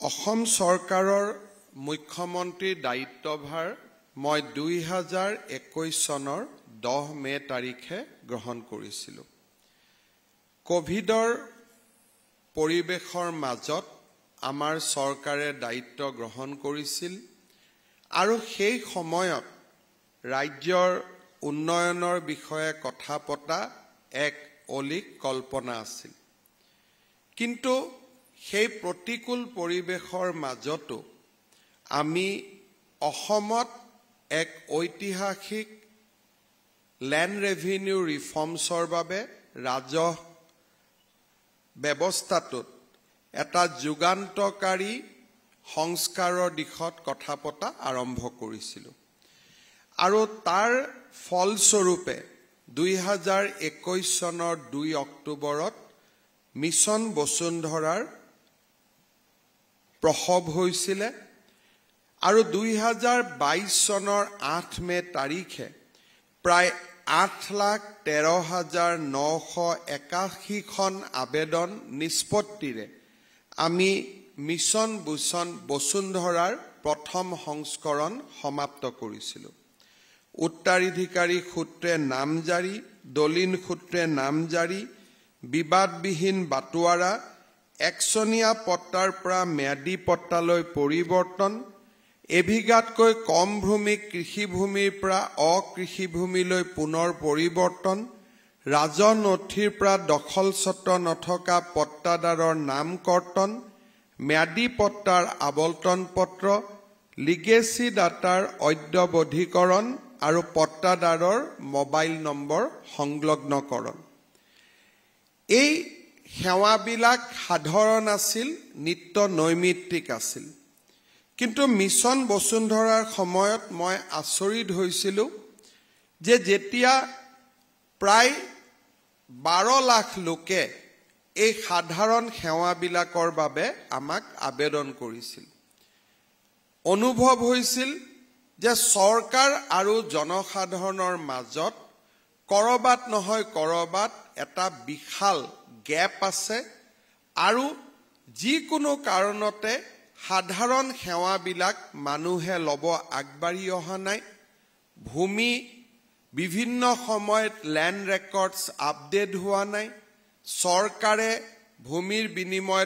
অসম চৰকাৰৰ মুখ্যমন্ত্ৰীৰ দায়িত্বভাৰ মই 2021 চনৰ 10 মে তাৰিখে গ্ৰহণ কৰিছিলোঁ। কোভিডৰ পৰিৱেশৰ মাজত আমাৰ চৰকাৰে দায়িত্ব গ্ৰহণ কৰিছিল আৰু সেই সময়ত ৰাজ্যৰ উন্নয়নৰ বিষয়ে কথা পতা এক অলিক কল্পনা আছিল। কিন্তু সেই প্ৰতিকূল পৰিৱেশৰ মাজতো আমি অসমত এক ঐতিহাসিক ল্যান্ড ৰেভিনিউ ৰিফৰ্মছৰ বাবে ৰাজহ ব্যৱস্থাটোত এটা যুগান্তকাৰী সংস্কাৰৰ দিশত কথা পতা আৰম্ভ কৰিছিলোঁ। আৰু তাৰ ফলস্বৰূপে 2021 চনৰ 2 অক্টোবৰত মিছন বসুন্ধৰাৰ প্ৰসৱ হৈছিলে আৰু 2022 চনৰ 8 মে তাৰিখে প্ৰায় 8,13,981খন আবেদন নিষ্পত্তিৰে আমি মিছন বসুন্ধৰাৰ প্ৰথম সংস্কৰণ সমাপ্ত কৰিছিলোঁ। উত্তৰাধিকাৰী সূত্ৰে নামজাৰি, দলিল সূত্ৰে নামজাৰি, বিবাদবিহীন বাটোৱাৰা, একচনীয়া পট্টাৰ পৰা ম্যাদী পট্টালৈ পৰিৱৰ্তন, এবিঘাতকৈ কম ভূমি কৃষিভূমিৰ পৰা অকৃষিভূমিলৈ পুনৰ পৰিৱৰ্তন, ৰাজহ নথিৰ পৰা দখলস্বত্ব নথকা পট্টাদাৰৰ নাম কৰ্তন, ম্যাদী পট্টাৰ আবলটন পত্ৰ, লিগেচি ডাটাৰ অদ্যবধীকৰণ আৰু পট্টাদাৰৰ মোবাইল নম্বৰ সংলগ্নকৰণ। এই সেৱাবিলাক সাধাৰণ আছিল, নিত্য নৈমিত্তিক আছিল। কিন্তু মিছন বসুন্ধৰাৰ সময়ত মই আচৰিত হৈছিলোঁ যে যেতিয়া প্ৰায় 12 লাখ লোকে এই সাধাৰণ সেৱাবিলাকৰ বাবে আমাক আবেদন কৰিছিল, অনুভৱ হৈছিল যে চৰকাৰ আৰু জনসাধাৰণৰ মাজত কৰবাত নহয় কৰবাত এটা বিশাল গেপ আছে আৰু যিকোনো কাৰণতে সাধাৰণ সেৱাবিলাক মানুহে ল'ব আগবাঢ়ি অহা নাই। ভূমি বিভিন্ন সময়ত ল্যান্ড ৰেকৰ্ডছ আপডেট হোৱা নাই। চৰকাৰে ভূমিৰ বিনিময়ত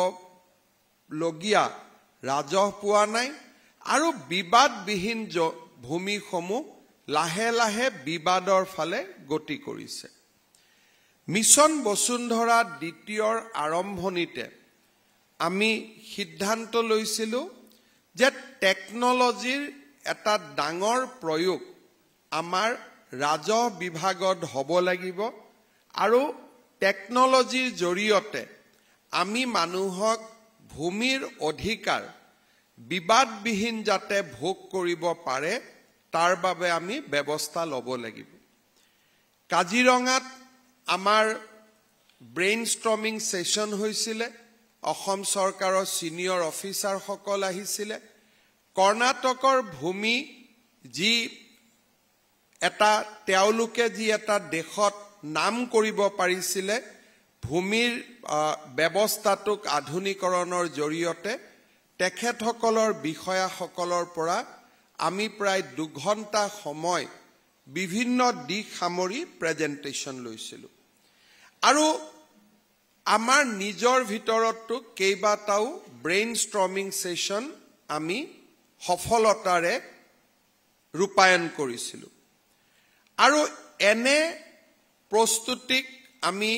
পাবলগীয়া ৰাজহ পোৱা নাই আৰু বিবাদবিহীন ভূমিসমূহ লাহে লাহে বিবাদৰ ফালে গতি কৰিছে। মিছন বসুন্ধৰা দ্বিতীয়ৰ আৰম্ভণিতে আমি সিদ্ধান্ত লৈছিলোঁ যে টেকনলজিৰ এটা ডাঙৰ প্ৰয়োগ আমাৰ ৰাজহ বিভাগত হ'ব লাগিব আৰু টেকনলজিৰ জৰিয়তে আমি মানুহক ভূমিৰ অধিকাৰ বিবাদবিহীন যাতে ভোগ কৰিব পাৰে তাৰ বাবে আমি ব্যৱস্থা ল'ব লাগিব। কাজিৰঙাত আমাৰ ব্ৰেইনষ্টৰ্মিং সেশন হৈছিলে, অসম চৰকাৰৰ সিনিয়ৰ অফিচাৰসকল আহিছিলে। কৰ্ণাটকৰ ভূমি যি তেওঁলোকে যি এটা দেশত নাম কৰিব পাৰিছিলে ভূমিৰ ব্যৱস্থাটোক আধুনিকৰণৰ জৰিয়তে, তেখেতসকলৰ বিষয়াসকলৰ পৰা আমি প্ৰায় 2 ঘণ্টা সময় বিভিন্ন দিশ সামৰি প্ৰেজেন্টেশ্যন লৈছিলোঁ আৰু আমাৰ নিজৰ ভিতৰতো কেইবাটাও ব্ৰেইনষ্টৰ্মিং সেশন আমি সফলতাৰে ৰূপায়ণ কৰিছিলোঁ। আৰু এনে প্ৰস্তুতিক আমি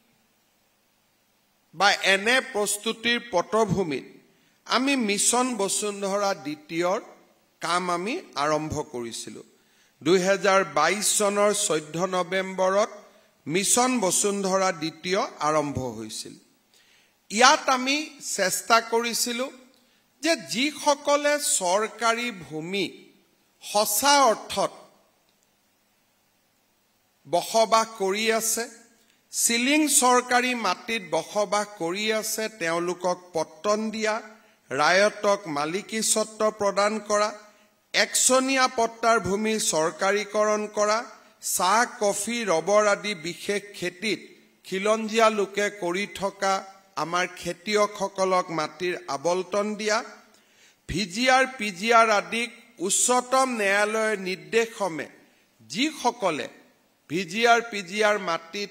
এনে প্ৰস্তুতিৰ পটভূমিত আমি মিছন বসুন্ধৰা দ্বিতীয়ৰ কাম আমি আৰম্ভ কৰিছিলোঁ। 2022 চনৰ 14 নৱেম্বৰত মিছন বসুন্ধৰা দ্বিতীয় আৰম্ভ হৈছিল। ইয়াত আমি চেষ্টা কৰিছিলোঁ যে যিসকলে চৰকাৰী ভূমি সঁচা অৰ্থত বসবাস কৰি আছে, সিলিং চৰকাৰী মাটিত বসবাস কৰি আছে, তেওঁলোকক পট্টন দিয়া, ৰায়তক মালিকী স্বত্ব প্ৰদান কৰা, একচনীয়া পট্টাৰ ভূমি চৰকাৰীকৰণ কৰা, চাহ, কফি, ৰবৰ আদি বিশেষ খেতিত খিলঞ্জীয়া লোকে কৰি থকা আমাৰ খেতিয়কসকলক মাটিৰ আবলটন দিয়া, ভিজিআৰ পিজিআৰ আদিক উচ্চতম ন্যায়ালয়ৰ নিৰ্দেশমে যিসকলে ভিজিআৰ পিজিআৰ মাটিত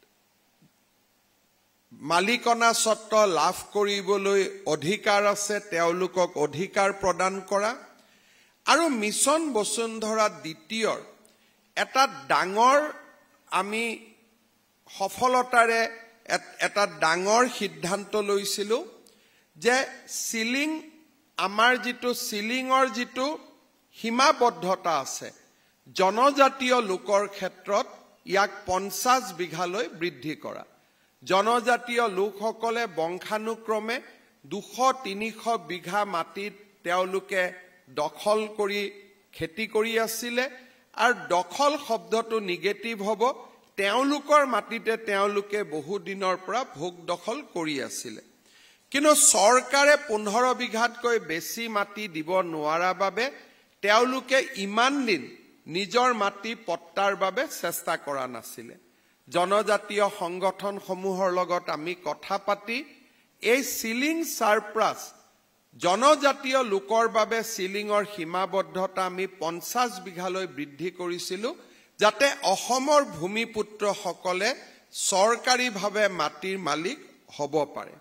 মালিকনা স্বত্ব লাভ কৰিবলৈ অধিকাৰ আছে তেওঁলোকক অধিকাৰ প্ৰদান কৰা আৰু মিছন বসুন্ধৰা দ্বিতীয়ৰ এটা ডাঙৰ আমি সফলতাৰে এটা ডাঙৰ সিদ্ধান্ত লৈছিলো যে সিলিং আমাৰ যিটো সিলিংৰ যিটো সীমাবদ্ধতা আছে জনজাতীয় লোকৰ ক্ষেত্ৰত ইয়াক 50 বিঘালৈ বৃদ্ধি কৰা জনজাতীয় লোকসকলে বংশানুক্ৰমে 200-300 বিঘা মাটিত তেওঁলোকে দখল কৰি খেতি কৰি আছিল আৰু দখল শব্দটো নিগেটিভ হ'ব তেওঁলোকৰ মাটিতে তেওঁলোকে বহু দিনৰ পৰা ভোগ দখল কৰি আছিল কিন্তু চৰকাৰে 15 বিঘাতকৈ বেছি মাটি দিব নোৱাৰা বাবে তেওঁলোকে ইমান দিন নিজৰ মাটি পট্টাৰ বাবে চেষ্টা কৰা নাছিল জনজাতীয় সংগঠনসমূহৰ লগত আমি কথা পাতি এই সিলিং সাৰপ্লাস জনজাতীয় লোকৰ বাবে সিলিংৰ সীমাবদ্ধতা আমি 50 বিঘালৈ বৃদ্ধি কৰিছিলো যাতে অসমৰ ভূমিপুত্ৰসকলে চৰকাৰীভাৱে মাটিৰ মালিক হ'ব পাৰে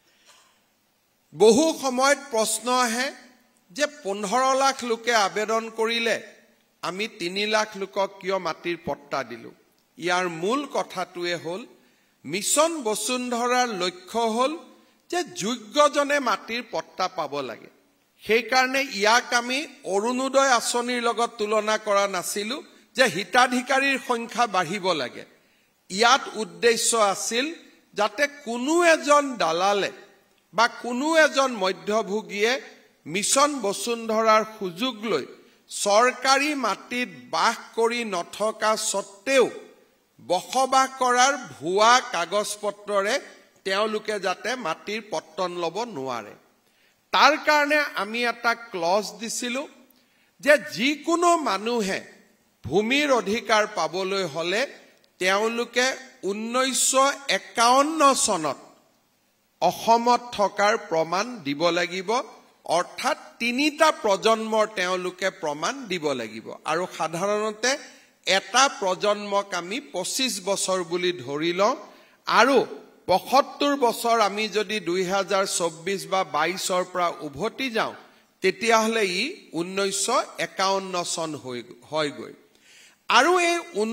বহু সময়ত প্ৰশ্ন আহে যে 15 লাখ লোকে আবেদন কৰিলে আমি 3 লাখ লোকক কিয় মাটিৰ পট্টা দিলো ইয়াৰ মূল কথাটোৱে হ'ল মিছন বসুন্ধৰাৰ লক্ষ্য হ'ল যে যোগ্যজনে মাটিৰ পট্টা পাব লাগে সেই কাৰণে ইয়াক আমি অৰুণোদয় আঁচনিৰ লগত তুলনা কৰা নাছিলো যে হিতাধিকাৰীৰ সংখ্যা বাঢ়িব লাগে ইয়াত উদ্দেশ্য আছিল যাতে কোনো এজন দালালে বা কোনো এজন মধ্যভোগীয়ে মিছন বসুন্ধৰাৰ সুযোগ লৈ চৰকাৰী মাটিত বাস কৰি নথকা সত্ত্বেও বসবাস কৰাৰ ভুৱা কাগজপত্ৰৰে তেওঁলোকে যাতে মাটিৰ পট্টন ল'ব নোৱাৰে তাৰ কাৰণে আমি এটা ক্লজ দিছিলো যে যিকোনো মানুহে ভূমিৰ অধিকাৰ পাবলৈ হলে তেওঁলোকে 1951 চনত অসমত থকাৰ প্ৰমাণ দিব লাগিব অৰ্থাৎ 3টা প্ৰজন্মৰ তেওঁলোকে প্ৰমাণ দিব লাগিব আৰু সাধাৰণতে এটা প্ৰজন্মক আমি 25 বছৰ বুলি ধৰি লওঁ আৰু 75 বছৰ আমি যদি 2024 বা 22ৰ পৰা উভতি যাওঁ তেতিয়াহলে ই 1951 চন হয়গৈ আৰু এই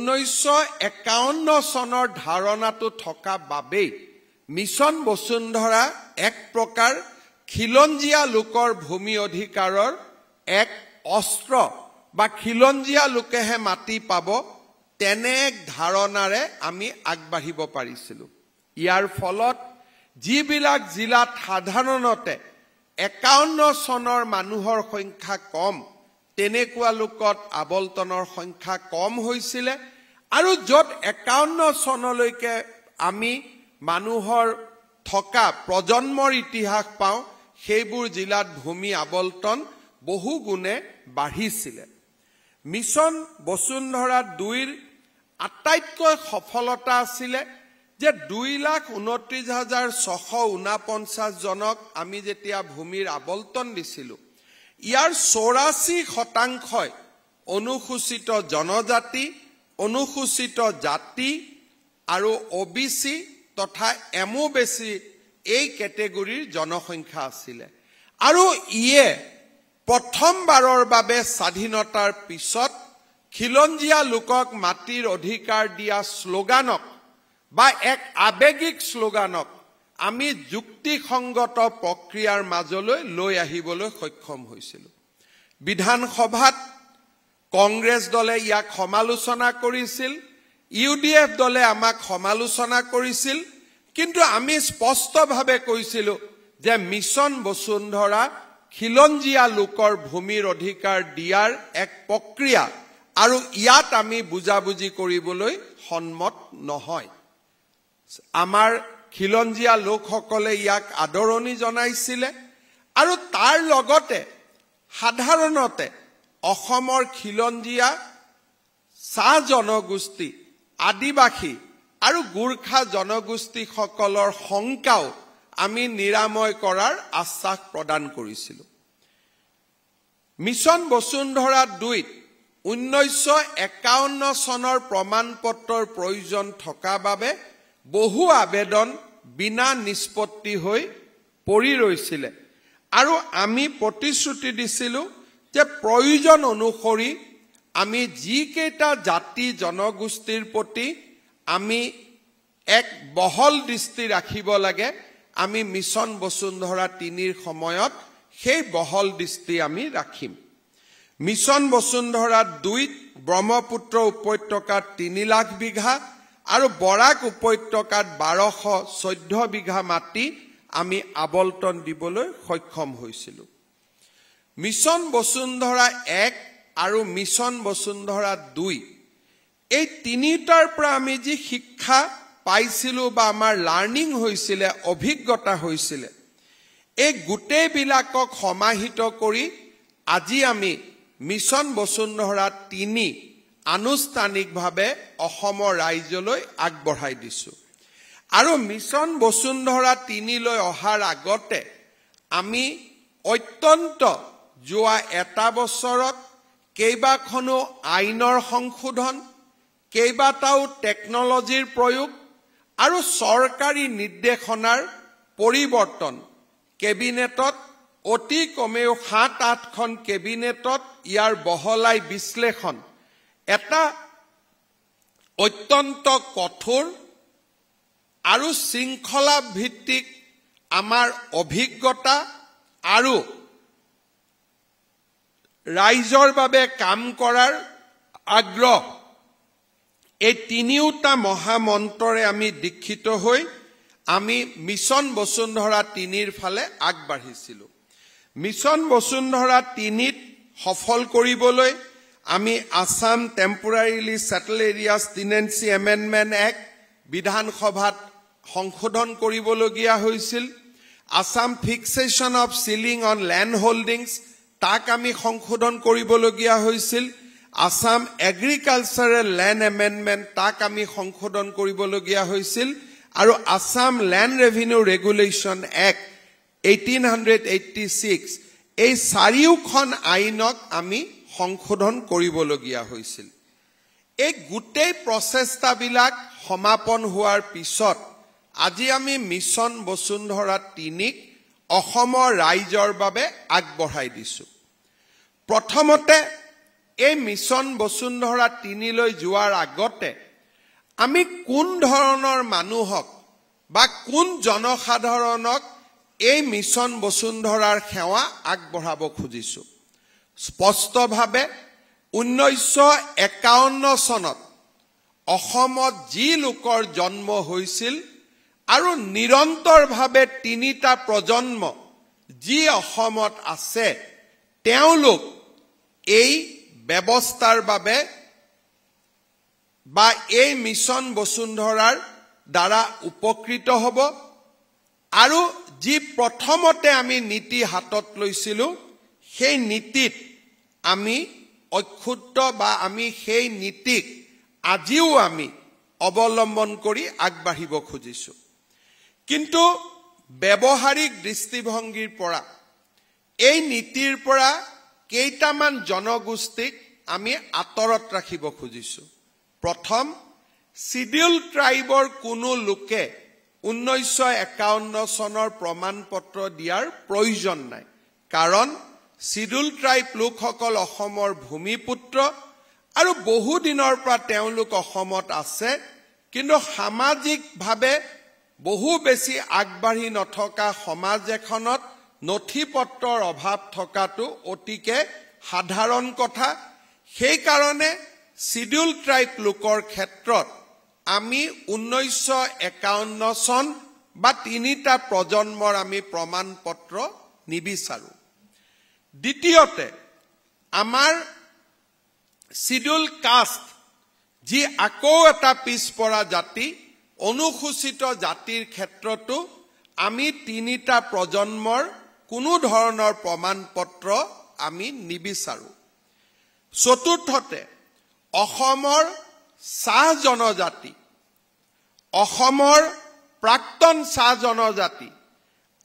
1951 চনৰ ধাৰণাটো থকা বাবেই মিছন বসুন্ধৰা এক প্ৰকাৰ খিলঞ্জীয়া লোকৰ ভূমি অধিকাৰৰ এক অস্ত্ৰ বা খিলঞ্জীয়া লোকেহে মাটি পাব তেনে এক ধাৰণাৰে আমি আগবাঢ়িব পাৰিছিলো ইয়াৰ ফলত যিবিলাক জিলাত সাধাৰণতে 51 চনৰ মানুহৰ সংখ্যা কম তেনেকুৱা লোকত আবলটনৰ সংখ্যা কম হৈছিল আৰু যত 51 চনলৈকে আমি মানুহৰ থকা প্ৰজন্মৰ ইতিহাস পাওঁ সেইবোৰ জিলাত ভূমি আবলটন বহু গুণে বাঢ়িছিল মিছন বসুন্ধৰা 2ৰ আটাইতকৈ সফলতা আছিল যে 2,29,649 জনক আমি যেতিয়া ভূমিৰ আবলটন দিছিলো ইয়াৰ 84% অনুসূচিত জনজাতি অনুসূচিত জাতি আৰু ওবিসি তথা এমওবিসি এই ক্যাটেগৰীৰ জনসংখ্যা আছিল আৰু ইয়ে প্ৰথমবাৰৰ বাবে স্বাধীনতাৰ পিছত খিলঞ্জীয়া লোকক মাটিৰ অধিকাৰ দিয়া স্লোগানক বা এক আবেগিক স্লোগানক আমি যুক্তিসংগত প্ৰক্ৰিয়াৰ মাজলৈ লৈ আহিবলৈ সক্ষম হৈছিল বিধানসভাত কংগ্ৰেছ দলে ইয়াক সমালোচনা কৰিছিল ইউডিএফ দলে আমাক সমালোচনা কৰিছিল কিন্তু আমি স্পষ্টভাৱে কৈছিলো যে মিছন বসুন্ধৰা খিলঞ্জীয়া লোকৰ ভূমিৰ অধিকাৰ দিয়াৰ এক প্ৰক্ৰিয়া আৰু ইয়াত আমি বুজাবুজি কৰিবলৈ সন্মত নহয় আমাৰ খিলঞ্জীয়া লোকসকলে ইয়াক আদৰণি জনাইছিল আৰু তাৰ লগতে সাধাৰণতে অসমৰ খিলঞ্জীয়া চাহ জনগোষ্ঠী আদিবাসী আৰু গুৰ্খা জনগোষ্ঠীসকলৰ সংখ্যাও আমি নিৰাময় কৰাৰ আশ্বাস প্ৰদান কৰিছিলোঁ মিছন বসুন্ধৰা 2ত 1951 চনৰ প্ৰমাণপত্ৰৰ প্ৰয়োজন থকা বাবে বহু আবেদন বিনা নিষ্পত্তি হৈ পৰি ৰৈছিল আৰু আমি প্ৰতিশ্ৰুতি দিছিলোঁ যে প্ৰয়োজন অনুসৰি আমি যি কেইটা জাতি জনগোষ্ঠীৰ প্ৰতি আমি এক বহল দৃষ্টি ৰাখিব লাগে আমি মিছন বসুন্ধৰা 3ৰ সময়ত সেই বহল দৃষ্টি আমি ৰাখিম মিছন বসুন্ধৰা 2ত ব্ৰহ্মপুত্ৰ উপত্যকাত 3 লাখ বিঘা আৰু বৰাক উপত্যকাত 1214 বিঘা মাটি আমি আবলটন দিবলৈ সক্ষম হৈছিলোঁ মিছন বসুন্ধৰা 1 আৰু মিছন বসুন্ধৰা 2 এই তিনিটাৰ পৰা আমি যি শিক্ষা পাইছিলোঁ বা আমাৰ লাৰ্নিং হৈছিল অভিজ্ঞতা হৈছিল এই গোটেইবিলাকক সমাহিত কৰি আজি আমি মিছন বসুন্ধৰা 3 আনুষ্ঠানিকভাৱে অসমৰ ৰাইজলৈ আগবঢ়াই দিছোঁ আৰু মিছন বসুন্ধৰা 3 লৈ অহাৰ আগতে আমি অত্যন্ত যোৱা এটা বছৰত কেইবাখনো আইনৰ সংশোধন কেইবাটাও টেকনলজিৰ প্ৰয়োগ আৰু চৰকাৰী নিৰ্দেশনাৰ পৰিৱৰ্তন কেবিনেটত অতি কমেও 7-8খন কেবিনেটত ইয়াৰ বহলাই বিশ্লেষণ এটা অত্যন্ত কঠোৰ আৰু শৃংখলা ভিত্তিক আমাৰ অভিজ্ঞতা আৰু ৰাইজৰ বাবে কাম কৰাৰ আগ্ৰহ এই তিনিওটা মহামন্ত্ৰৰে আমি দীক্ষিত হৈ আমি মিছন বসুন্ধৰা 3ৰ ফালে আগবাঢ়িছিলোঁ মিছন বসুন্ধৰা 3ত সফল কৰিবলৈ আমি Assam temporarily settle areas tenancy amendment act বিধানসভাত সংশোধন কৰিবলগীয়া হৈছিল Assam fixation of ceiling on land holdings তাক আমি সংশোধন কৰিবলগীয়া হৈছিল আসাম এগ্ৰিকালচাৰেল ল্যান্ড এমেণ্ডমেণ্ট তাক আমি সংশোধন কৰিবলগীয়া হৈছিল আৰু Assam land revenue regulation act 1886 এই চাৰিওখন আইনক আমি সংশোধন কৰিবলগীয়া হৈছিল এই গোটেই প্ৰচেষ্টাবিলাক সমাপন হোৱাৰ পিছত আজি আমি মিছন বসুন্ধৰা 3ক অসমৰ ৰাইজৰ বাবে আগবঢ়াই দিছোঁ প্ৰথমতে এই মিছন বসুন্ধৰা 3 লৈ যোৱাৰ আগতে আমি কোন ধৰণৰ মানুহক বা কোন জনসাধাৰণক এই মিছন বসুন্ধৰাৰ সেৱা আগবঢ়াব খুজিছোঁ স্পষ্টভাৱে 1951 চনত অসমত যি লোকৰ জন্ম হৈছিল আৰু নিৰন্তৰভাৱে 3টা প্ৰজন্ম যি অসমত আছে তেওঁলোক এই ব্যৱস্থাৰ বাবে বা এই মিছন বসুন্ধৰাৰ দ্বাৰা উপকৃত হ'ব আৰু যি প্ৰথমতে আমি নীতি হাতত লৈছিলোঁ সেই নীতিত আমি অক্ষুণ্ণ বা আমি সেই নীতিক আজিও আমি অৱলম্বন কৰি আগবাঢ়িব খুজিছোঁ কিন্তু ব্যৱহাৰিক দৃষ্টিভংগীৰ পৰা এই নীতিৰ পৰা কেইটামান জনগোষ্ঠীক আমি আঁতৰত ৰাখিব খুজিছোঁ প্ৰথম শিডিউল ট্ৰাইবৰ কোনো লোকে 1951 চনৰ প্ৰমাণপত্ৰ দিয়াৰ প্ৰয়োজন নাই কাৰণ শিডিউল ট্ৰাইব লোকসকল অসমৰ ভূমিপুত্ৰ আৰু বহু দিনৰ পৰা তেওঁলোক অসমত আছে কিন্তু সামাজিকভাৱে বহু বেছি আগবাঢ়ি নথকা সমাজ এখনত নথিপত্ৰৰ অভাৱ থকাটো অতিকে সাধাৰণ কথা সেই কাৰণে শিডিউল ট্ৰাইব লোকৰ ক্ষেত্ৰত আমি 1951 চন বা 3টা প্ৰজন্মৰ আমি প্ৰমাণপত্ৰ নিবিচাৰো দ্বিতীয়তে আমাৰ শিডিউল কাষ্ট যি আকৌ এটা পিছপৰা জাতি অনুসূচিত জাতিৰ ক্ষেত্ৰতো আমি 3টা প্ৰজন্মৰ কোনো ধৰণৰ প্ৰমাণপত্ৰ আমি নিবিচাৰো চতুৰ্থতে অসমৰ চাহ জনজাতি অসমৰ প্ৰাক্তন চাহ জনজাতি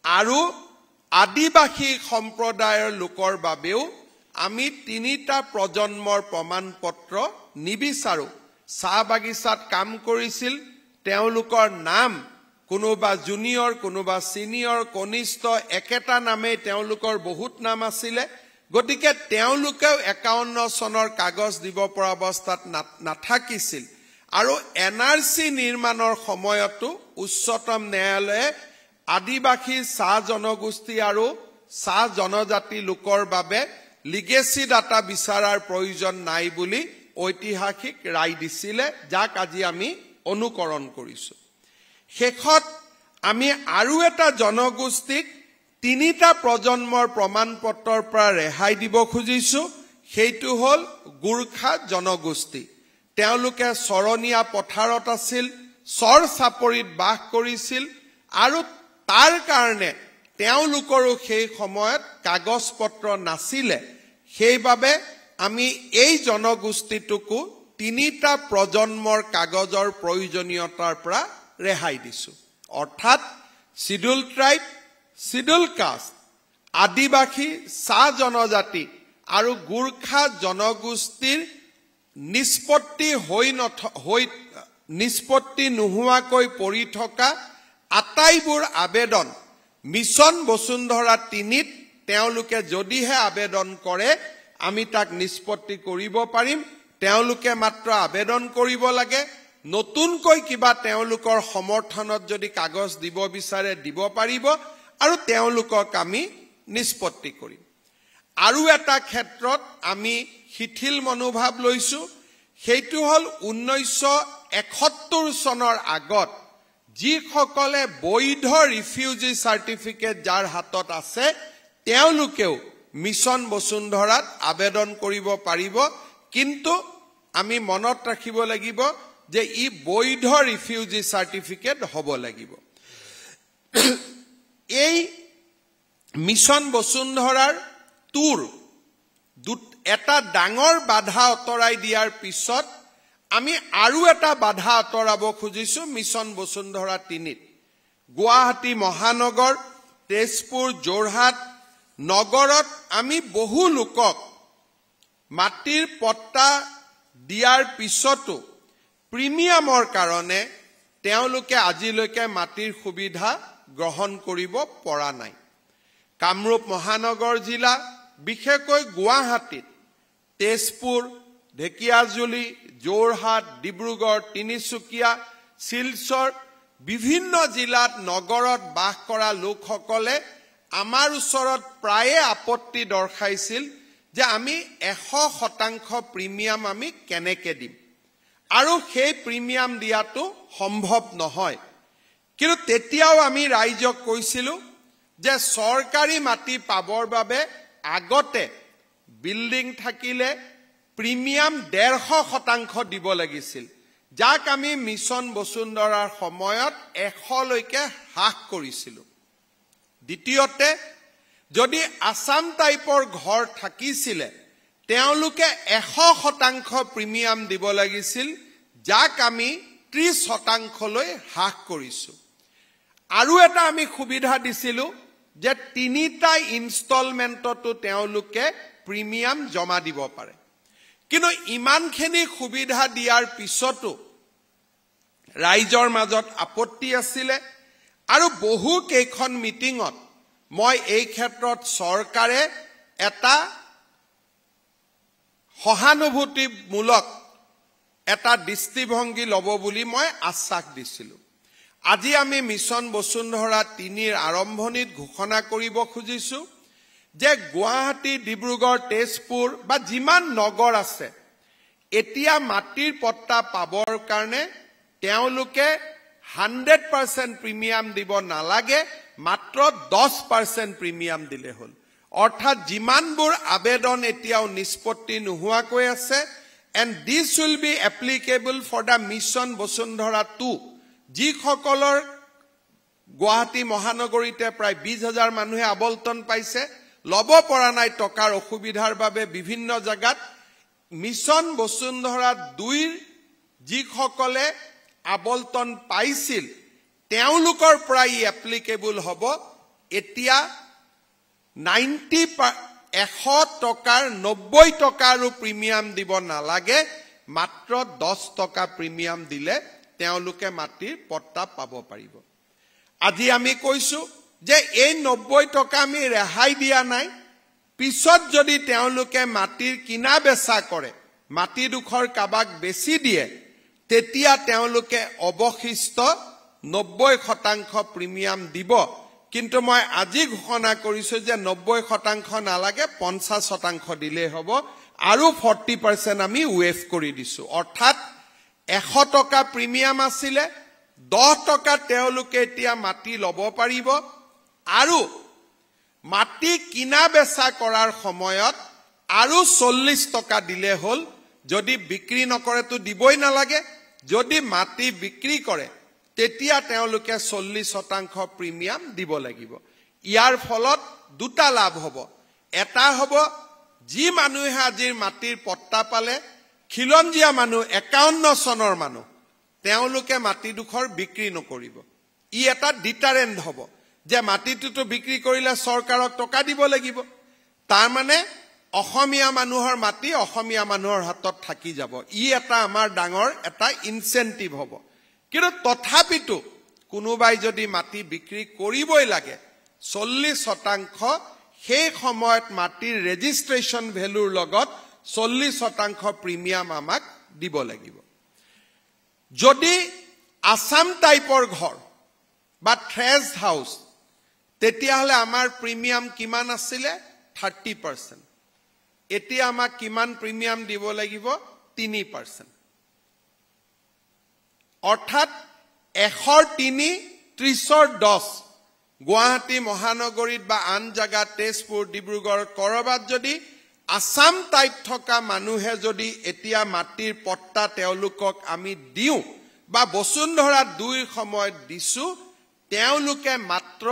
আৰু আদিবাসী সম্প্ৰদায়ৰ লোকৰ বাবেও আমি 3টা প্ৰজন্মৰ প্ৰমাণপত্ৰ নিবিচাৰো চাহ বাগিচাত কাম কৰিছিল তেওঁলোকৰ নাম কোনোবা জুনিয়ৰ কোনোবা সিনিয়ৰ কনিষ্ঠ একেটা নামে তেওঁলোকৰ বহুত নাম আছিলে গতিকে তেওঁলোকেও 51 চনৰ কাগজ দিব পৰা অৱস্থাত নাথাকিছিল আৰু এনআৰসি নিৰ্মাণৰ সময়তো উচ্চতম ন্যায়ালয়ে আদিবাসী চাহ জনগোষ্ঠী আৰু চাহ জনজাতি লোকৰ বাবে লিগেসি ডাটা বিচাৰাৰ প্ৰয়োজন নাই বুলি ঐতিহাসিক ৰায় দিছিলে যাক আজি আমি অনুকৰণ কৰিছো শেষত আমি আৰু এটা জনগোষ্ঠীক 3টা প্ৰজন্মৰ প্ৰমাণপত্ৰৰ পৰা ৰেহাই দিব খুজিছো সেইটো হল গুৰখা জনগোষ্ঠী তেওঁলোকে চৰণীয়া পথাৰত আছিল চৰ চাপৰিত বাস কৰিছিল আৰু তাৰ কাৰণে তেওঁলোকৰো সেই সময়ত কাগজ পত্ৰ নাছিলে সেইবাবে আমি এই জনগোষ্ঠীটোকো 3টা প্ৰজন্মৰ কাগজৰ প্ৰয়োজনীয়তাৰ পৰা ৰেহাই দিছো অৰ্থাৎ শিডিউল ট্ৰাইব শিডিউল কাষ্ট আদিবাসী চাহ জনজাতি আৰু গুৰখা জনগোষ্ঠীৰ নিষ্পত্তি নোহোৱাকৈ পৰি থকা আটাইবোৰ আবেদন মিছন বসুন্ধৰা 3ত তেওঁলোকে যদিহে আবেদন কৰে আমি তাক নিষ্পত্তি কৰিব পাৰিম তেওঁলোকে মাত্ৰ আবেদন কৰিব লাগে নতুনকৈ কিবা তেওঁলোকৰ সমৰ্থনত যদি কাগজ দিব বিচাৰে দিব পাৰিব আৰু তেওঁলোকক আমি নিষ্পত্তি কৰিম আৰু এটা ক্ষেত্ৰত আমি শিথিল মনোভাৱ লৈছো সেইটো হল 1971 চনৰ আগত যিসকলে বৈধ ৰিফিউজি সাৰ্টিফিকেট যাৰ হাতত আছে তেওঁলোকেও মিছন বসুন্ধৰাত আবেদন কৰিব পাৰিব কিন্তু আমি মনত ৰাখিব লাগিব যে ই বৈধ ৰিফিউজি সাৰ্টিফিকেট হ'ব লাগিব এই মিছন বসুন্ধৰাৰ টুৰ এটা ডাঙৰ বাধা অতৰাই দিয়াৰ পিছত আমি আৰু এটা বাধা অতৰাব খুজিছো মিছন বসুন্ধৰা 3ত গুৱাহাটী মহানগৰ তেজপুৰ যোৰহাট নগৰত আমি বহু লোকক মাটিৰ পট্টা দিয়াৰ পিছতো প্ৰিমিয়ামৰ কাৰণে তেওঁলোকে আজিলৈকে মাটিৰ সুবিধা গ্ৰহণ কৰিব পৰা নাই কামৰূপ মহানগৰ জিলা বিশেষকৈ গুৱাহাটীত তেজপুৰ ঢেকিয়াজুলি যোৰহাট ডিব্ৰুগড় তিনিচুকীয়া শিলচৰ বিভিন্ন জিলাত নগৰত বাস কৰা লোকসকলে আমাৰ ওচৰত প্ৰায়ে আপত্তি দৰ্শাইছিল যে আমি 100% প্ৰিমিয়াম আমি কেনেকৈ দিম আৰু সেই প্ৰিমিয়াম দিয়াটো সম্ভৱ নহয় কিন্তু তেতিয়াও আমি ৰাইজক কৈছিলো যে চৰকাৰী মাটি পাবৰ বাবে আগতে বিল্ডিং থাকিলে প্ৰিমিয়াম 150% দিব লাগিছিল যাক আমি মিছন বসুন্ধৰাৰ সময়ত 100 লৈকে হ্ৰাস কৰিছিলো দ্বিতীয়তে যদি আসাম টাইপৰ ঘৰ থাকিছিলে তেওঁলোকে 100% প্ৰিমিয়াম দিব লাগিছিল যাক আমি 30% লৈ হ্ৰাস কৰিছো আৰু এটা আমি সুবিধা দিছিলো যে 3টা ইনষ্টলমেন্টতো তেওঁলোকে প্ৰিমিয়াম জমা দিব পাৰে কিন্তু ইমানখিনি সুবিধা দিয়াৰ পিছতো ৰাইজৰ মাজত আপত্তি আছিল আৰু বহু কেইখন মিটিঙত মই এই ক্ষেত্ৰত চৰকাৰে এটা সহানুভূতিমূলক এটা দৃষ্টিভংগী ল'ব বুলি মই আশ্বাস দিছিলো আজি আমি মিছন বসুন্ধৰা 3ৰ আৰম্ভণিত ঘোষণা কৰিব খুজিছো যে গুৱাহাটী ডিব্ৰুগড় তেজপুৰ বা যিমান নগৰ আছে এতিয়া মাটিৰ পট্টা পাবৰ কাৰণে তেওঁলোকে 100% প্ৰিমিয়াম দিব নালাগে মাত্ৰ 10% প্ৰিমিয়াম দিলে হ'ল অৰ্থাৎ যিমানবোৰ আবেদন এতিয়াও নিষ্পত্তি নোহোৱাকৈ আছে and this will be applicable for the mission Basundhara 2 যিসকলৰ গুৱাহাটী মহানগৰীতে প্ৰায় 20000 মানুহে আবলতন পাইছে লব পৰা নাই টকাৰ অসুবিধাৰ বাবে বিভিন্ন জায়গাত মিছন বসুন্ধৰা 2ৰ যিসকলে আবলতন পাইছিল তেওঁলোকৰ প্ৰায় এপ্লিকেবল হ'ব এতিয়া 100 টকাৰ 90 টকাৰো প্ৰিমিয়াম দিব নালাগে মাত্ৰ 10 টকা প্ৰিমিয়াম দিলে তেওঁলোকে মাটিৰ পট্টা পাব পাৰিব আজি আমি কৈছো যে এই 90 টকা আমি ৰেহাই দিয়া নাই পিছত যদি তেওঁলোকে মাটিৰ কিনা বেচা কৰে মাটি দুখৰ কাবাক বেছি দিয়ে তেতিয়া তেওঁলোকে অবশিষ্ট 90% প্ৰিমিয়াম দিব কিন্তু মই আজি ঘোষণা কৰিছো যে 90% নালাগে 50% দিলে হ'ব আৰু 40% আমি ওয়েভ কৰি দিছো অৰ্থাৎ 100 টকা প্ৰিমিয়াম আছিলে 10 টকা তেওঁলোকে এতিয়া মাটি ল'ব পাৰিব আৰু মাটি কিনা বেচা কৰাৰ সময়ত আৰু 40 টকা দিলে হ'ল যদি বিক্ৰী নকৰে তো দিবই নালাগে যদি মাটি বিক্ৰী কৰে তেতিয়া তেওঁলোকে 40% প্ৰিমিয়াম দিব লাগিব ইয়াৰ ফলত দুটা লাভ হ'ব এটা হ'ব যি মানুহে আজিৰ মাটিৰ পট্টা পালে খিলঞ্জিয়া মানুহ 51 চনৰ মানুহ তেওঁলোকে মাটি দুখৰ বিক্ৰী নকৰিব ই এটা ডিটাৰেন্ট হ'ব যে মাটিটো বিক্ৰী কৰিলে চৰকাৰক টকা দিব লাগিব তাৰ মানে অসমীয়া মানুহৰ মাটি অসমীয়া মানুহৰ হাতত থাকি যাব ই এটা আমাৰ ডাঙৰ এটা ইনসেন্টিভ হ'ব কিন্তু তথাপিতো কোনোবাই যদি মাটি বিক্ৰী কৰিবই লাগে 40% সেই সময়ত মাটিৰ ৰেজিষ্ট্ৰেচন ভ্যালুৰ লগত 40% প্ৰিমিয়াম আমাক দিব লাগিব যদি আসাম টাইপৰ ঘৰ বা থ্ৰেজ হাউস তেতিয়া হলে আমাৰ প্ৰিমিয়াম কিমান আছিল 30% এতিয়া আমাক কিমান প্ৰিমিয়াম দিব লাগিব 3% অৰ্থাৎ 103 30 গুৱাহাটী মহানগৰীত বা আন জাগা তেজপুৰ ডিব্ৰুগড় কৰবাত যদি আসাম টাইপ থকা মানুহে যদি এতিয়া মাটিৰ পট্টা তেওঁলোকক আমি দিও বা বসুন্ধৰা 2 সময়ত দিছো তেওঁলোকে মাত্ৰ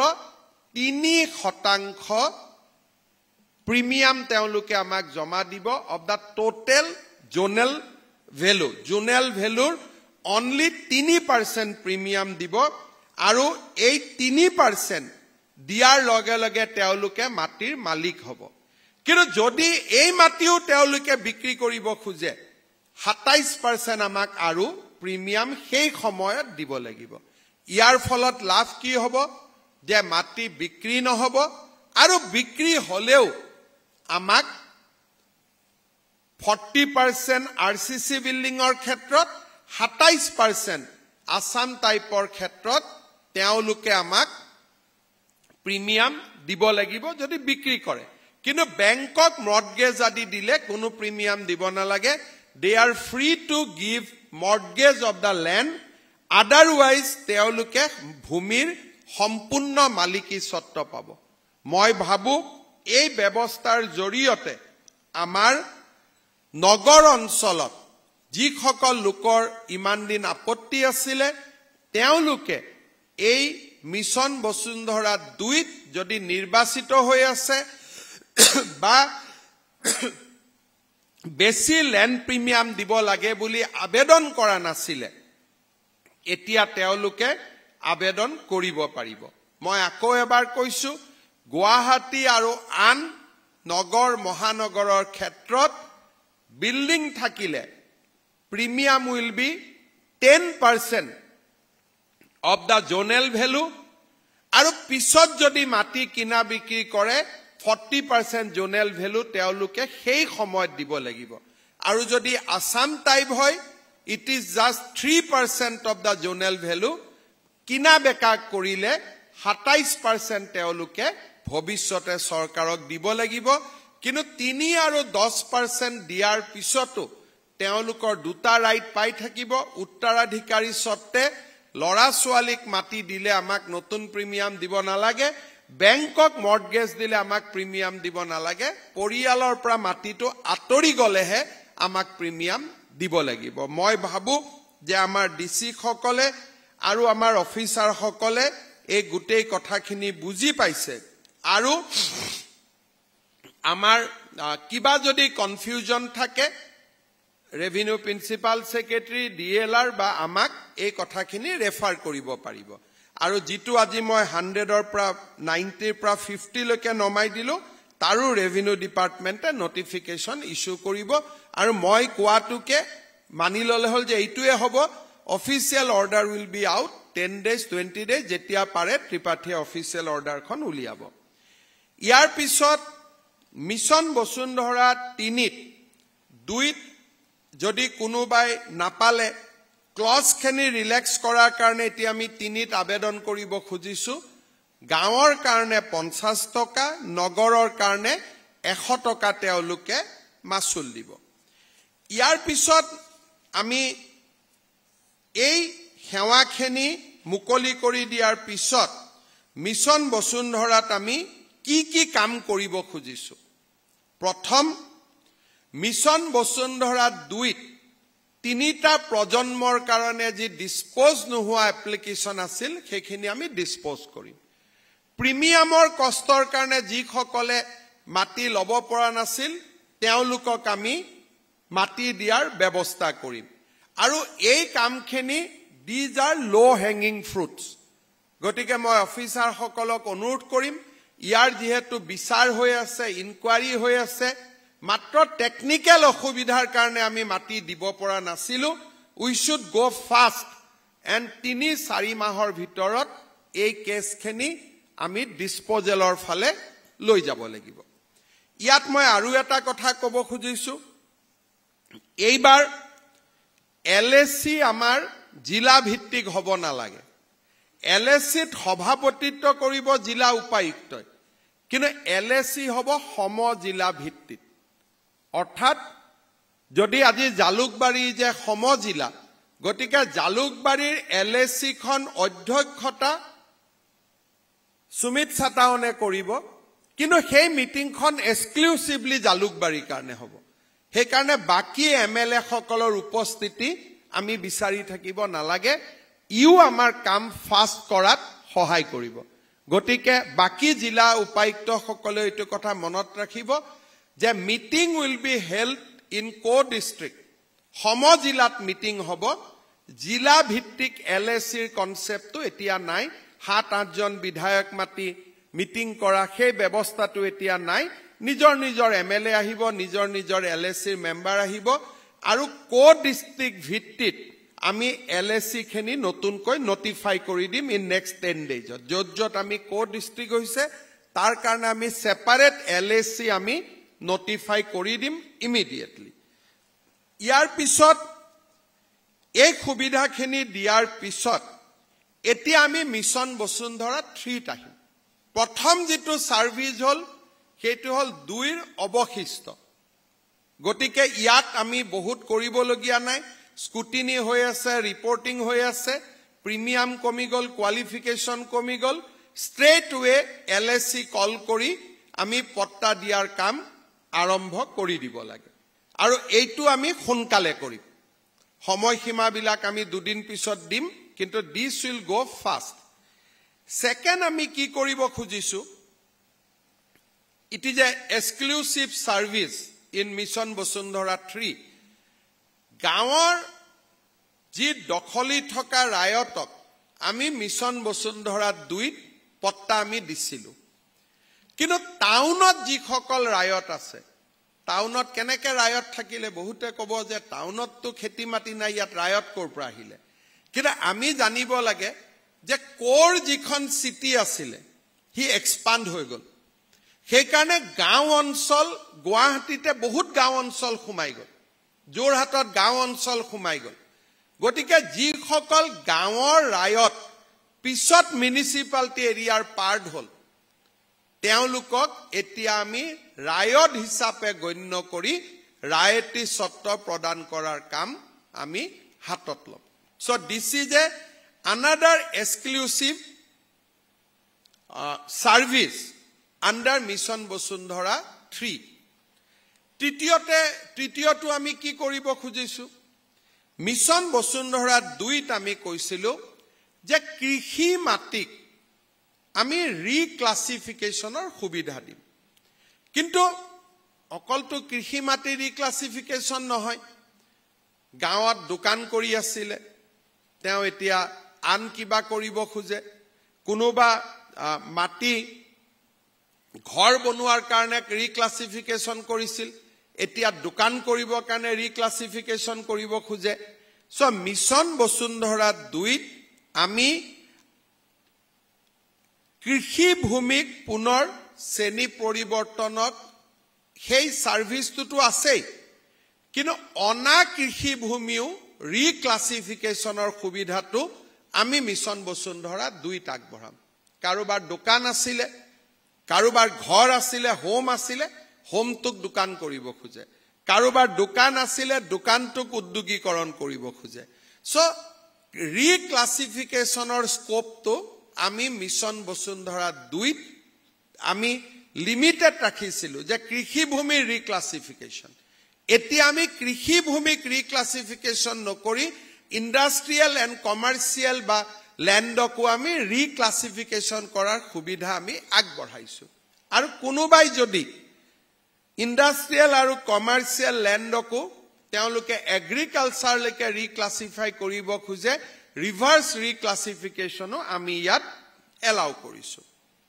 3% প্ৰিমিয়াম তেওঁলোকে আমাক জমা দিব অফ দা টোটেল জোনেল ভ্যালুৰ only 3% প্ৰিমিয়াম দিব আৰু এই 3% দিয়াৰ লগে লগে তেওঁলোকে মাটিৰ মালিক হ'ব কিন্তু যদি এই মাটিও তেওঁলোকে বিক্ৰী কৰিব খুজে 27% আমাক আৰু প্ৰিমিয়াম সেই সময়ত দিব লাগিব ইয়াৰ ফলত লাভ কি হ'ব যে মাটি বিক্ৰী নহব আৰু বিক্ৰী হলেও আমাক 40% আৰসিসি বিল্ডিংৰ ক্ষেত্ৰত 27% আসাম টাইপৰ ক্ষেত্ৰত তেওঁলোকে আমাক প্ৰিমিয়াম দিব লাগিব যদি বিক্ৰী কৰে কিন্তু বেংকক মৰ্টগেজ আদি দিলে কোনো প্ৰিমিয়াম দিব নালাগে they are free to give mortgage of the land otherwise তেওঁলোকে ভূমিৰ সম্পূৰ্ণ মালিকী স্বত্ব পাব মই ভাবো এই ব্যৱস্থাৰ জৰিয়তে আমাৰ নগৰ অঞ্চলত যিসকল লোকৰ ইমান দিন আপত্তি আছিল তেওঁলোকে এই মিছন বসুন্ধৰা 2 যদি নিৰ্বাচিত হৈ আছে বা বেছি ল্যান্ড প্ৰিমিয়াম দিব লাগে বুলি আবেদন কৰা নাছিল এতিয়া তেওঁলোকে আবেদন কৰিব পাৰিব মই আকৌ এবাৰ কৈছো গুৱাহাটী আৰু আন নগৰ মহানগৰৰ ক্ষেত্ৰত বিল্ডিং থাকিলে premium will be 10% of the zonal value আৰু পিছত যদি মাটি কিনা বিক্ৰী কৰে 40% zonal value তেওঁলোকে সেই সময়ত দিব লাগিব আৰু যদি আসাম টাইপ হয় it is just 3% of the zonal value কিনা বেকা কৰিলে 27% তেওঁলোকে ভৱিষ্যতে চৰকাৰক দিব লাগিব কিন্তু 3 আৰু 10% দিয়াৰ পিছতো তেওঁলোকৰ দুটা ৰাইট পাই থাকিব উত্তৰাধিকাৰী সত্তে লৰা ছোৱালীক মাটি দিলে আমাক নতুন প্ৰিমিয়াম দিব নালাগে বেংকক মৰ্টগেজ দিলে আমাক প্ৰিমিয়াম দিব নালাগে পৰিয়ালৰ পৰা মাটিটো আতৰি গলেহে আমাক প্ৰিমিয়াম দিব লাগিব মই ভাবো যে আমাৰ ডিসি সকলে আৰু আমাৰ অফিচাৰ সকলে এই গুটেই কথাখিনি বুজি পাইছে আৰু আমাৰ কিবা যদি কনফিউজন থাকে ৰেভিনিউ প্ৰিন্সিপাল সেক্ৰেটাৰী ডিএলআৰ বা আমাক এই কথাখিনি ৰেফাৰ কৰিব পাৰিব আৰু যেটো আজি মই 100ৰ পৰা 90ৰ পৰা 50 লৈকে নমাই দিলো তাৰো ৰেভিনিউ ডিপাৰ্টমেন্টে নটিফিকেশন ইস্যু কৰিব আৰু মই কোৱাটোকে মানি ললে হল যে এইটোৱে হ'ব official order will be out 10 days 20 days যেতিয়া পাৰে ত্ৰিপাঠীয় অফিচিয়েল অৰ্ডাৰখন উলিয়াব ইয়াৰ পিছত মিছন বসুন্ধৰা 3 2 যদি কোনোবাই নাপালে ক্লজখিনি ৰিলেক্স কৰাৰ কাৰণে এতিয়া আমি 3 আবেদন কৰিব খুজিছো গাঁৱৰ কাৰণে 50 টকা নগৰৰ কাৰণে 100 টকা তেওঁলোকে মাসুল দিব ইয়াৰ পিছত আমি এই সেৱাখিনি মুকলি কৰি দিয়াৰ পিছত মিছন বসুন্ধৰাত আমি কি কাম কৰিব খুজিছো প্ৰথম মিছন বসুন্ধৰা 2 তিনিটা প্ৰজন্মৰ কাৰণে যি ডিসপোজ নোহোৱা এপ্লিকেশন আছিল সেইখিনি আমি ডিসপোজ কৰিম প্ৰিমিয়ামৰ কষ্টৰ কাৰণে যি সকলে মাটি লব পৰা নাছিল তেওঁলোকক আমি মাটি দিয়াৰ ব্যৱস্থা কৰিম আৰু এই কামখিনি these are low hanging fruits গতিকে মই অফিচাৰ সকলক অনুৰোধ কৰিম ইয়াৰ যেহেতু বিচাৰ হৈ আছে ইনকুৱাৰী হৈ আছে মাত্ৰ টেকনিক্যাল অসুবিধাৰ কাৰণে আমি মাটি দিব পৰা নাছিলো we should go fast and 3-4 মাহৰ ভিতৰত এই কেছখিনি আমি ডিসপোজেলৰ ফালে লৈ যাব লাগিব ইয়াত মই আৰু এটা কথা ক'ব খুজিছো এইবাৰ এলএসি আমাৰ জিলা ভিত্তিক হ'ব নালাগে এলএসিত সভাপতিত্ব কৰিব জিলা উপায়ুক্ত কিন্তু এলএসি হ'ব সম জিলা ভিত্তিক অৰ্থাৎ যদি আজি জালুকবাৰী যে সম জিলা গতিকে জালুকবাৰীৰ এলএসি খন অধ্যক্ষতা সুমিত সাতাওনে কৰিব কিন্তু সেই মিটিংখন এক্সক্লুসিভলি জালুকবাৰীৰ কাৰণে হ'ব সেই কাৰণে বাকি এমএলএ সকলৰ উপস্থিতি আমি বিচাৰি থাকিব নালাগে ইউ আমাৰ কাম ফাষ্ট কৰাত সহায় কৰিব গতিকে বাকি জিলা উপায়ুক্ত সকলে এটো কথা মনত ৰাখিব যে meeting will be held in co district সম জিলাত মিটিং হ'ব জিলা ভিত্তিক এলএসিৰ কনসেপ্টটো এতিয়া নাই 7-8 জন বিধায়ক মাটি মিটিং কৰা সেই ব্যৱস্থাটো এতিয়া নাই নিজৰ এমএলএ আহিব নিজৰ এলএসিৰ মেম্বাৰ আহিব আৰু কো ডিস্ট্ৰিক্ট ভিত্তিত আমি এলএসি খিনি নতুনকৈ নটিফাই কৰি দিম ইন নেক্সট 10 days যত আমি কো ডিস্ট্ৰিক্ট হৈছে তাৰ কাৰণে আমি সেপাৰেট এলএসি আমি নটিফাই কৰি দিম ইমিডিয়েটলি ইয়াৰ পিছত এই সুবিধাখিনি দিয়াৰ পিছত এতিয়া আমি মিছন বসুন্ধৰা 3 আহিম প্ৰথম যেটো সাৰ্ভিস হল সেইটো হল 2 অবশিষ্ট গতিকে ইয়াত আমি বহুত কৰিবলগীয়া নাই স্কুটিনি হৈ আছে ৰিপৰ্টিং হৈ আছে প্ৰিমিয়াম কমি গল কোৱালিফিকেশন কমি গল স্ট্ৰেট ওয়ে এলএসি কল কৰি আমি পট্টা দিয়াৰ কাম আৰম্ভ কৰি দিব লাগে আৰু এইটো আমি সোনকালে কৰিম সময়সীমা বিলাক আমি 2 দিন পিছত দিম কিন্তু this will go fast second আমি কি কৰিব খুজিছো it is a exclusive service in mission Basundhara 3 গাঁৱৰ যি দখলি থকা ৰায়তক আমি মিছন বসুন্ধৰা 2 পট্টা আমি দিছিলো কিন্তু টাউনত যি সকল ৰায়ত আছে টাউনত কেনেকে ৰায়ত থাকিলে বহুতে ক'ব যে টাউনতটো খেতি মাটি নাই ইয়াত ৰায়ত কৰ পৰা আহিলে কিন্তু আমি জানিব লাগে যে কোৰ যিখন সিটি আছিল হি এক্সপান্ড হৈ গল সেই কাৰণে গাঁও অঞ্চল গুৱাহাটীতে বহুত গাঁও অঞ্চল খুমাই গল জোৰহাটত গাঁও অঞ্চল খুমাই গল গতিকে যি সকল গাঁৱৰ ৰায়ত পিছত মিউনিসিপালিটি এৰিয়াৰ পাৰ্ট হল তেওঁলোকক এতিয়া আমি ৰায়ত হিচাপে গণ্য কৰি ৰায়তি সত্ত্ব প্ৰদান কৰাৰ কাম আমি হাতত লম so this is a another exclusive service under mission Basundhara 3 তৃতীয়টো আমি কি কৰিব খুজিছো মিছন বসুন্ধৰা 2 আমি কৈছিলো যে কৃষি মাটিক আমি ৰিক্লাসিফিকেশনৰ সুবিধা দিম কিন্তু অকলটো কৃষি মাটি ৰিক্লাসিফিকেশন নহয় গাঁৱত দোকান কৰি আছিল তেওঁ এতিয়া আন কিবা কৰিব খোজে কোনোবা মাটি ঘৰ বনোৱাৰ কাৰণে ৰিক্লাসিফিকেশন কৰিছিল এতিয়া দোকান কৰিবৰ কাৰণে ৰিক্লাসিফিকেশন কৰিব খোজে সো মিছন বসুন্ধৰা 2ত আমি কৃষি ভূমিক পুনৰ শ্ৰেণী পৰিৱৰ্তনত সেই সাৰ্ভিসটো আছে কিন্তু অনা কৃষি ভূমিও ৰিক্লাসিফিকেশনৰ সুবিধাটো আমি মিছন বসুন্ধৰা 2ত আগবঢ়াম কাৰোবাৰ দোকান আছিল কাৰোবাৰ ঘৰ আছিল হোম আছিল হোমটোক দোকান কৰিব খোজে কাৰোবাৰ দোকান আছিল দোকানটোক উদ্যোগীকৰণ কৰিব খোজে সো ৰিক্লাসিফিকেশনৰ স্কোপটো আমি মিছন বসুন্ধৰা 2ত আমি লিমিটেড ৰাখিছিলো যে কৃষি ভূমিৰ ৰিক্লাসিফিকেশন এতিয়া আমি কৃষি ভূমিক ৰিক্লাসিফিকেশন নকৰি ইন্ডাস্ট্ৰিয়েল এন্ড কমাৰ্শিয়েল বা ল্যান্ডকো আমি ৰিক্লাসিফিকেশন কৰাৰ সুবিধা আমি আগবঢ়াইছো আৰু কোনোবাই যদি ইন্ডাস্ট্ৰিয়েল আৰু কমাৰ্শিয়েল ল্যান্ডকো তেওঁলোকে এগ্ৰিকালচাৰ লৈকে ৰিক্লাসিফাই কৰিব খোজে ৰিভাৰ্স ৰিক্লাসিফিকেশনো আমি ইয়াত এলাউ কৰিছো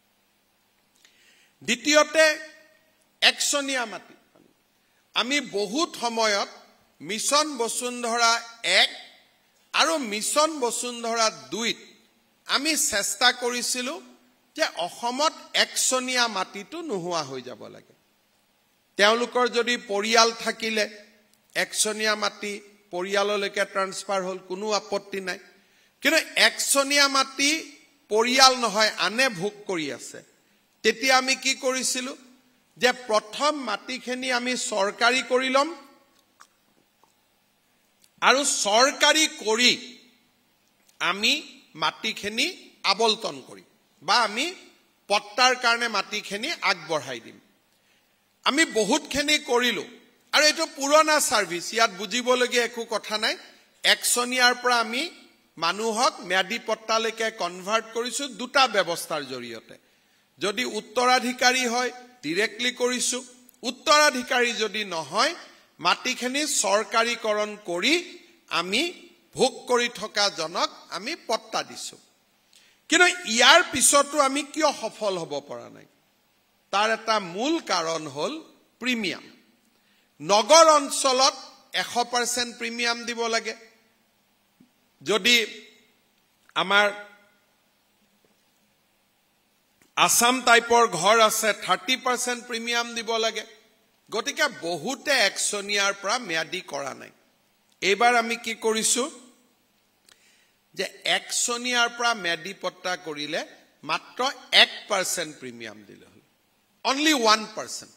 দ্বিতীয়তে একচনীয়া মাটি আমি বহুত সময়ত মিছন বসুন্ধৰা 1 আৰু মিছন বসুন্ধৰা 2ত আমি চেষ্টা কৰিছিলো যে অসমত একচনীয়া মাটিটো নোহোৱা হৈ যাব লাগে তেওঁলোকৰ যদি পৰিয়াল থাকিলে একচনীয়া মাটি পৰিয়াললৈকে ট্ৰান্সফাৰ হল কোনো আপত্তি নাই কিন্তু একচনীয়া মাটি পৰিয়াল নহয় আনে ভোগ কৰি আছে তেতিয়া আমি কি কৰিছিলো যে প্ৰথম মাটিখিনি আমি সৰকাৰি কৰি লম আৰু সৰকাৰি কৰি আমি মাটিখিনি আবলতন কৰি বা আমি পট্টাৰ কাৰণে মাটিখিনি আগবঢ়াই দিম আমি বহুতখিনি কৰিলো আৰু এটো পুৰণা সাৰ্ভিস ইয়াত বুজিবলগীয়া একো কথা নাই একচনীয়াৰ পৰা আমি মানুহক ম্যাদি পট্টালৈকে কনভাৰ্ট কৰিছো দুটা ব্যৱস্থাৰ জৰিয়তে যদি উত্তৰাধিকাৰী হয় ডাইৰেক্টলি কৰিছো উত্তৰাধিকাৰী যদি নহয় মাটিখিনি সৰকাৰীকৰণ কৰি আমি ভোগ কৰি থকা জনক আমি পট্টা দিছো কিন্তু ইয়াৰ পিছতো আমি কিয় সফল হ'ব পৰা নাই তাৰ এটা মূল কাৰণ হল প্ৰিমিয়াম নগৰ অঞ্চলত 100% প্ৰিমিয়াম দিব লাগে যদি আমাৰ আসাম টাইপৰ ঘৰ আছে 30% প্ৰিমিয়াম দিব লাগে গতিকে বহুতে একচনীয়াৰ পৰা ম্যাদি কৰা নাই এবাৰ আমি কি কৰিছো যে একচনীয়াৰ পৰা ম্যাদি পট্টা কৰিলে মাত্ৰ 1% প্ৰিমিয়াম দিলে হল only 1%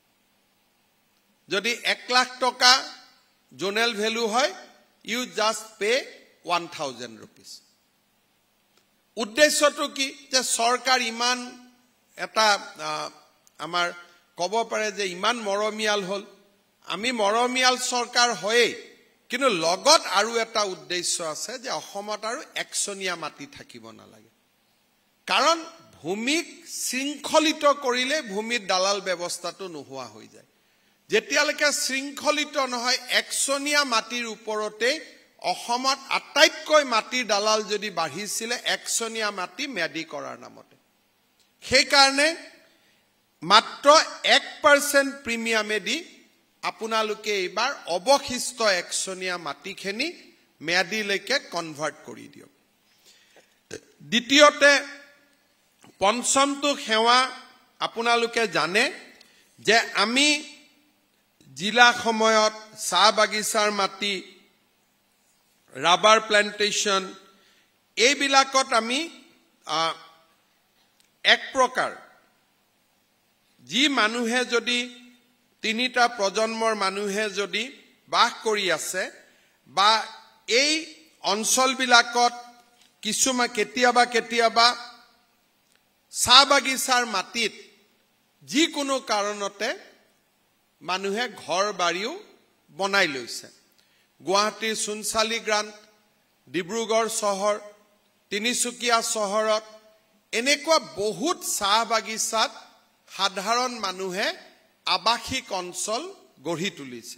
যদি 1 লাখ টকা জোনেল ভ্যালু হয় you just pay 1000 rupees উদ্দেশ্যটো কি যে সৰকাৰ ইমান এটা আমাৰ কব পাৰে যে ইমান মৰমিয়াল হল আমি মৰমিয়াল সৰকাৰ হয় কিন্তু লগত আৰু এটা উদ্দেশ্য আছে যে অসমত আৰু একচনীয়া মাটি থাকিব নালাগে কাৰণ ভূমিক শৃংখলিত কৰিলে ভূমিৰ দালাল ব্যৱস্থাটো নোহোৱা হৈ যায় যেতিয়ালৈকে শৃংখলিত নহয় একচনীয়া মাটিৰ ওপৰতে অসমত আটাইতকৈ মাটিৰ দালাল যদি বাঢ়িছিলে একচনীয়া মাটি ম্যাদি কৰাৰ নামতে সেই কাৰণে মাত্ৰ 1% প্ৰিমিয়ামেদি আপোনালোকে এবাৰ অবশিষ্ট একচনীয়া মাটিখিনি ম্যাদিলৈকে কনভাৰ্ট কৰি দিয়ক দ্বিতীয়তে পঞ্চমটো সেৱা আপোনালোকে জানে যে আমি জিলা সময়ত চাহ বাগিচাৰ মাটি ৰাবাৰ প্লান্টেশন এইবিলাকত আমি এক প্ৰকাৰ যি মানুহে যদি তিনিটা প্ৰজন্মৰ মানুহে যদি বাস কৰি আছে বা এই অঞ্চলবিলাকত কিছুমান কেতিয়াবা চাহ বাগিচাৰ মাটিত যিকোনো কাৰণতে মানুহে ঘৰ বাৰীও বনাই লৈছে গুৱাহাটীৰ সুনচালি গ্ৰান্ট ডিব্ৰুগড় চহৰ তিনিচুকীয়া চহৰত এনেকুৱা বহুত চাহ বাগিচাত সাধাৰণ মানুহে আবাসিক অঞ্চল গঢ়ি তুলিছে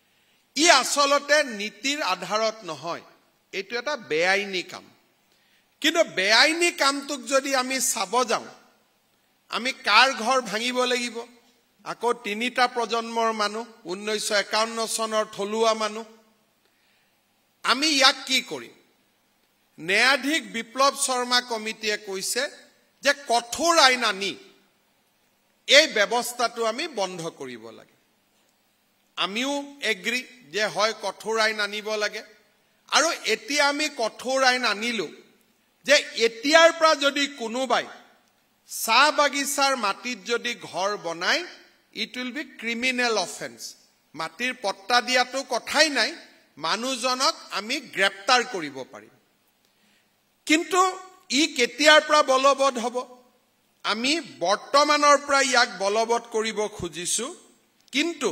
ই আসলতে নীতিৰ আধাৰত নহয় এটো এটা বেআইনী কাম কিন্তু বেআইনী কামটোক যদি আমি চাব যাওঁ আমি কাৰ ঘৰ ভাঙিব লাগিব আকৌ তিনিটা প্ৰজন্মৰ মানুহ 1951 চনৰ থলুৱা মানুহ আমি ইয়াক কি কৰিম ন্যায়াধীশ বিপ্লৱ শৰ্মা কমিটিয়ে কৈছে যে কঠোৰ আইন আনি এই ব্যৱস্থাটো আমি বন্ধ কৰিব লাগে আমিও এগ্ৰি যে হয় কঠোৰ আইন আনিব লাগে আৰু এতিয়া আমি কঠোৰ আইন আনিলো যে এতিয়াৰ পৰা যদি কোনোবাই চাহ বাগিচাৰ মাটিত যদি ঘৰ বনায় it will be criminal offense মাটিৰ পট্টা দিয়াটো কথাই নাই মানুহজনক আমি গ্ৰেপ্তাৰ কৰিব পাৰিম কিন্তু ই কেতিয়াৰ পৰা বলবৎ হ'ব আমি বৰ্তমানৰ পৰা ইয়াক বলবৎ কৰিব খুজিছো কিন্তু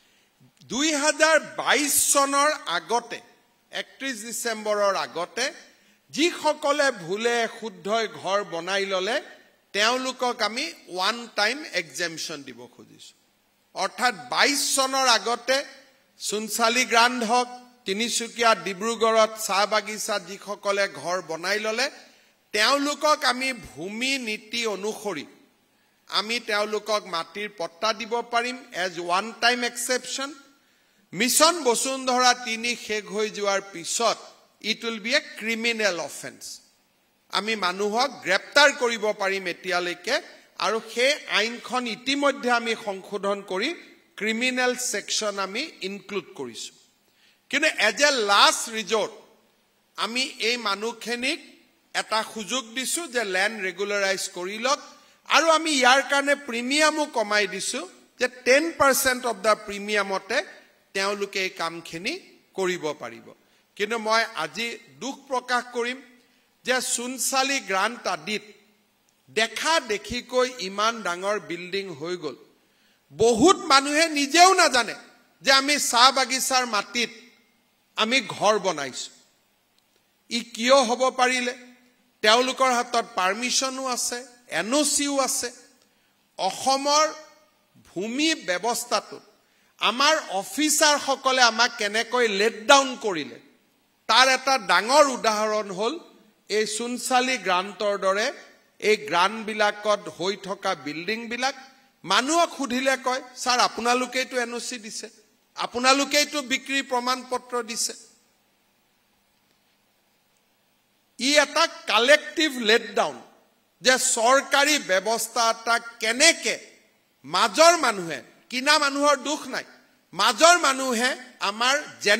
2022 চনৰ আগতে 31 ডিসেম্বৰৰ আগতে যি সকলে ভুলে শুদ্ধই ঘৰ বনাই ললে তেওঁলোকক আমি ওয়ান টাইম এক্সেমপশন দিব খুজিছো অৰ্থাৎ 22 চনৰ আগতে সুনসালি গ্ৰান্ড হক তিনিচুকীয়া ডিব্ৰুগড়ত চাহ বাগিচা যি সকলে ঘৰ বনাই ললে তেওঁলোকক আমি ভূমি নীতি অনুসৰি আমি তেওঁলোকক মাটিৰ পট্টা দিব পাৰিম as one time exception mission Basundhara 3 শেষ হৈ যোৱাৰ পিছত it will be a criminal offense আমি মানুহক গ্ৰেপ্তাৰ কৰিব পাৰিম এতিয়ালৈকে আৰু সেই আইনখন ইতিমধ্যে আমি সংশোধন কৰি ক্ৰিমিনেল সেকশন আমি ইনক্লুড কৰিছো কিন্তু এজ এ লাষ্ট ৰিজৰ্ট আমি এই মানুহখিনিক এটা সুযোগ দিছো যে ল্যান্ড ৰেগুলাৰাইজ কৰি লওক আৰু আমি ইয়াৰ কাৰণে প্ৰিমিয়ামো কমাই দিছো যে 10% অফ দা প্ৰিমিয়ামতে তেওঁলোকে এই কামখিনি কৰিব পাৰিব কিন্তু মই আজি দুখ প্ৰকাশ কৰিম যে সুনসালি গ্ৰান্ট আদিত দেখা দেখিকৈ ইমান ডাঙৰ বিল্ডিং হৈ গল বহুত মানুহে নিজেও নাজানে যে আমি চাহ বাগিচাৰ মাটিত আমি ঘৰ বনাইছো ই কিয় হ'ব পাৰিলে তেওঁলোকৰ হাতত পাৰমিশনো আছে এনঅচিও আছে অসমৰ ভূমি ব্যৱস্থাটো আমাৰ অফিচাৰ সকলে আমাক কেনেকৈ লেট ডাউন কৰিলে তাৰ এটা ডাঙৰ উদাহৰণ হ'ল এই সুনসালি গ্ৰান্টৰ দৰে এই গ্ৰান্ট বিলাকত হৈ থকা বিল্ডিং বিলাক মানুহক খুধিলে কয় স্যাৰ আপোনালোকেইটো এনঅচি দিছে আপোনালোকেইটো বিক্ৰী প্ৰমাণ পত্ৰ দিছে ই এটা কালেক্টিভ লেট ডাউন যে সৰকাৰি ব্যৱস্থা এটা কেনেকে মাজৰ মানুহে কিনা মানুহৰ দুখ নাই মাজৰ মানুহে আমাৰ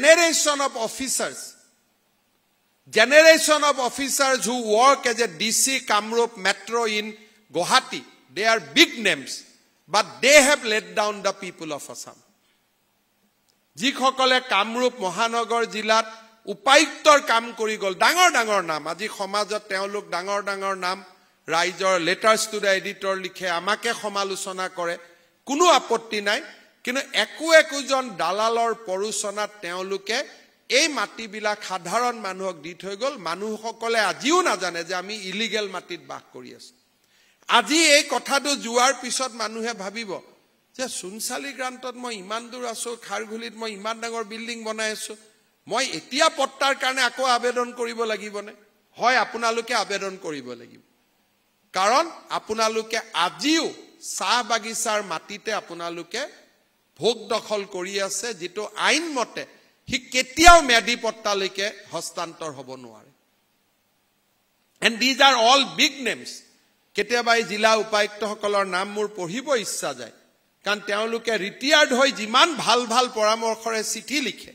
generation of officers who work as a DC Kamrup Metro in Guwahati they are big names but they have let down the people of Assam যিসকলে কামৰূপ মহানগৰ জিলাত উপায়ুক্তৰ কাম কৰি গল ডাঙৰ ডাঙৰ নাম আজি সমাজত তেওঁলোক ডাঙৰ ডাঙৰ নাম ৰাইজৰ লেটাৰ্স টু দা এডিটৰ লিখে আমাকে সমালোচনা কৰে কোনো আপত্তি নাই কিন্তু একোজন দালালৰ পৰুচনাত তেওঁলোকে এই মাটিবিলাক সাধাৰণ মানুহক দি থৈ গল মানুহসকলে আজিও নাজানে যে আমি ইলিগেল মাটিত বাস কৰি আছো আজি এই কথাটো যোৱাৰ পিছত মানুহে ভাবিব যে সুনসালি গ্ৰান্টত মই ইমান দূৰ আছো খাৰঘুলিত মই ইমান ডাঙৰ বিল্ডিং বনাই আছো মই এতিয়া পট্টাৰ কাৰণে আকৌ আবেদন কৰিব লাগিবনে হয় আপোনালোকে আবেদন কৰিব লাগিব কাৰণ আপোনালোকে আজিও চাহ বাগিচাৰ মাটিতে আপোনালোকে ভোগ দখল কৰি আছে যেটো আইন মতে হি কেতিয়াও ম্যাদি পট্টালৈকে হস্তান্তৰ হ'ব নোৱাৰে and these are all big names কেতিয়াবা এই জিলা উপায়ুক্ত সকলৰ নাম মোৰ পঢ়িব ইচ্ছা যায় কাৰণ তেওঁলোকে ৰিটায়াৰ্ড হৈ যিমান ভাল ভাল পৰামৰ্শৰে চিঠি লিখে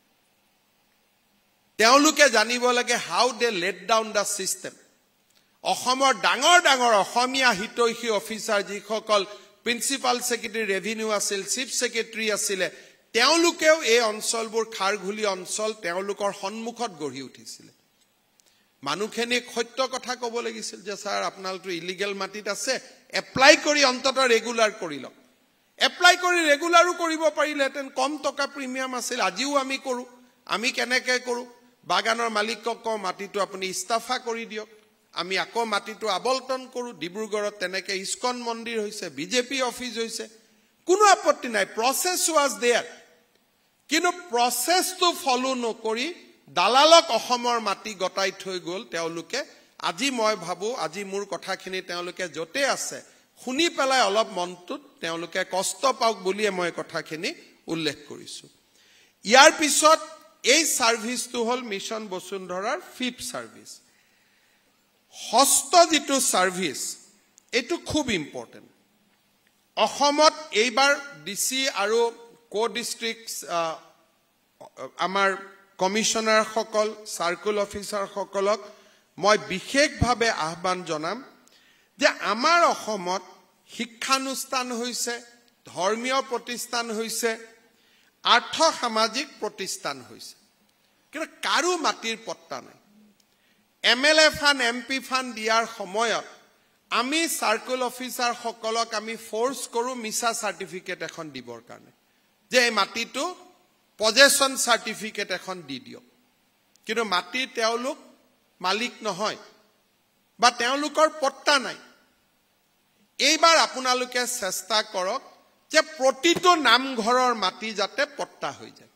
তেওঁলোকে জানিব লাগে how they let down the system অসমৰ ডাঙৰ ডাঙৰ অসমীয়া হিতৈষী অফিচাৰ যিসকল প্ৰিন্সিপাল সেক্ৰেটাৰী ৰেভিনিউ আছিল চিফ সেক্ৰেটাৰী আছিল তেওঁলোকেও এই অঞ্চলবোৰ খাৰঘুলি অঞ্চল তেওঁলোকৰ সন্মুখত গঢ়ি উঠিছিল মানুহখিনি সত্য কথা ক'ব লাগিছিল যে স্যাৰ আপোনালোকে ইলিগেল মাটিত আছে এপ্লাই কৰি অন্তত ৰেগুলাৰ কৰি লওক এপ্লাই কৰি ৰেগুলাৰো কৰিব পাৰিলেহেঁতেন কম টকা প্ৰিমিয়াম আছিল আজিও আমি কৰো আমি কেনেকে কৰো বাগানৰ মালিকক কওঁ মাটিটো আপুনি ইস্তাফা কৰি দিয়ক আমি আকৌ মাটিটো আবলটন কৰো ডিব্ৰুগড়ত তেনেকে ইস্কন মন্দিৰ হৈছে বিজেপি অফিস হৈছে কোনো আপত্তি নাই প্ৰসেস ওয়াজ দেয়াৰ কিন্তু প্ৰসেসটো ফলো নকৰি দালালক অসমৰ মাটি গটাই থৈ গল তেওঁলোকে আজি মই ভাবো আজি মোৰ কথাখিনি তেওঁলোকে যতে আছে শুনি পেলাই অলপ মনটোত তেওঁলোকে কষ্ট পাওক বুলিয়ে মই কথাখিনি উল্লেখ কৰিছো ইয়াৰ পিছত এই সাৰ্ভিসটো হল মিশন বসুন্ধৰাৰ 5th সাৰ্ভিস ষষ্ঠ যেটো সাৰ্ভিস এটো খুব ইম্পৰ্টেন্ট অসমত এইবাৰ ডিসি আৰু কো ডিস্ট্ৰিক্ট আমাৰ কমিশনাৰ সকল সাৰ্কুল অফিচাৰ সকলক মই বিশেষভাৱে আহ্বান জনাম যে আমাৰ অসমত শিক্ষানুষ্ঠান হৈছে ধৰ্মীয় প্ৰতিষ্ঠান হৈছে আৰ্থ সামাজিক প্ৰতিষ্ঠান হৈছে কিন্তু কাৰো মাটিৰ পট্টা নাই এমএলএ ফান এমপি ফান দিয়াৰ সময়ত আমি সাৰ্কুল অফিচাৰ সকলক আমি ফোৰ্স কৰো মিছা সাৰ্টিফিকেট এখন দিবৰ কাৰণে যে এই মাটিটো পজেশন সাৰ্টিফিকেট এখন দি দিও কিন্তু মাটি তেওঁলোক মালিক নহয় বা তেওঁলোকৰ পট্টা নাই এইবাৰ আপোনালোকে চেষ্টা কৰক যে প্ৰতিটো নামঘৰৰ মাটি যাতে পট্টা হৈ যায়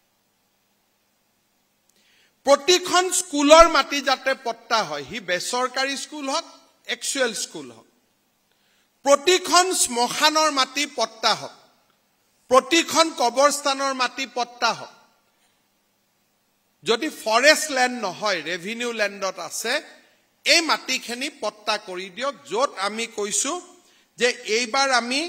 প্ৰতিখন স্কুলৰ মাটি যাতে পট্টা হয় হি বেচৰকাৰী স্কুল হক একচুৱেল স্কুল হক প্ৰতিখন স্মশানৰ মাটি পট্টা হক প্ৰতিখন কবৰস্থানৰ মাটি পট্টা হক যদি ফৰেষ্ট ল্যান্ড নহয় ৰেভিনিউ ল্যান্ডত আছে এই মাটিখিনি পট্টা কৰি দিওক যত আমি কৈছো যে এইবাৰ আমি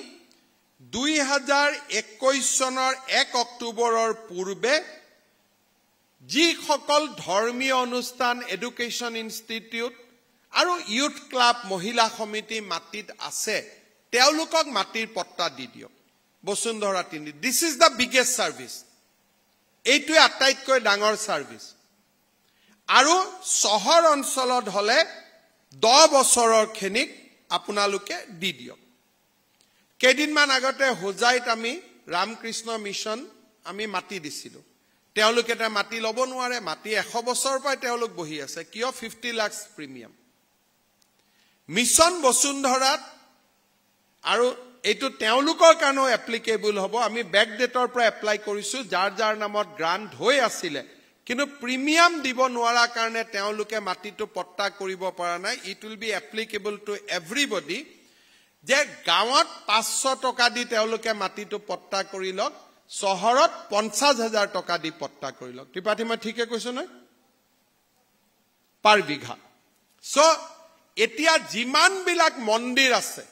2021 চনৰ 1 অক্টোবৰৰ পূৰ্বে যি সকল ধৰ্মীয় অনুষ্ঠান এডুকেশ্যন ইনষ্টিটিউট আৰু ইউথ ক্লাব মহিলা সমিতি মাটিত আছে তেওঁলোকক মাটিৰ পট্টা দি দিওক Basundhara 3 this is the biggest service এইটো আটাইতকৈ ডাঙৰ সাৰ্ভিস আৰু চহৰ অঞ্চলত হলে 10 বছৰৰ খেনিক আপোনালোকে দি দিওক কেদিনমান আগতে হোজাইত আমি ৰামকৃষ্ণ মিশন আমি মাটি দিছিলো তেওঁলোকে এটা মাটি লব নোৱাৰে মাটি 100 বছৰৰ পৰা তেওঁলোক বহি আছে কিয় 50 লাখ প্ৰিমিয়াম মিশন বসুন্ধৰাত আৰু এইটো তেওঁলোকৰ কাৰণে এপ্লিকেবল হ'ব আমি ব্যাক ডেটৰ পৰা এপ্লাই কৰিছো যাৰ যাৰ নামত গ্ৰান্ট হৈ আছিল কিন্তু প্ৰিমিয়াম দিব নোৱাৰা কাৰণে তেওঁলোকে মাটিটো পট্টা কৰিব পৰা নাই it will be applicable to everybody যে গাঁৱত 500 টকা দি তেওঁলোকে মাটিটো পট্টা কৰি লওক চহৰত 50,000 টকা দি পট্টা কৰি লওক ত্ৰিপাঠী মই ঠিকে কৈছো নহয় পাৰ বিঘা সো এতিয়া যিমান বিলাক মন্দিৰ আছে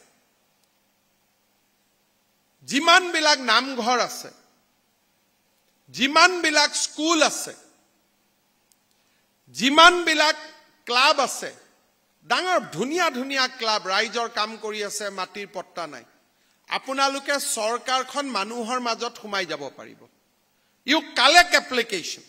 যিমান বিলাক নামঘৰ আছে যিমান বিলাক স্কুল আছে যিমান বিলাক ক্লাব আছে ডাঙৰ ধুনিয়া ধুনিয়া ক্লাব ৰাইজৰ কাম কৰি আছে মাটিৰ পট্টা নাই আপোনালোকে সৰকাৰখন মানুহৰ মাজত সোমাই যাব পাৰিব ইউ কালেক্ট এপ্লিকেশন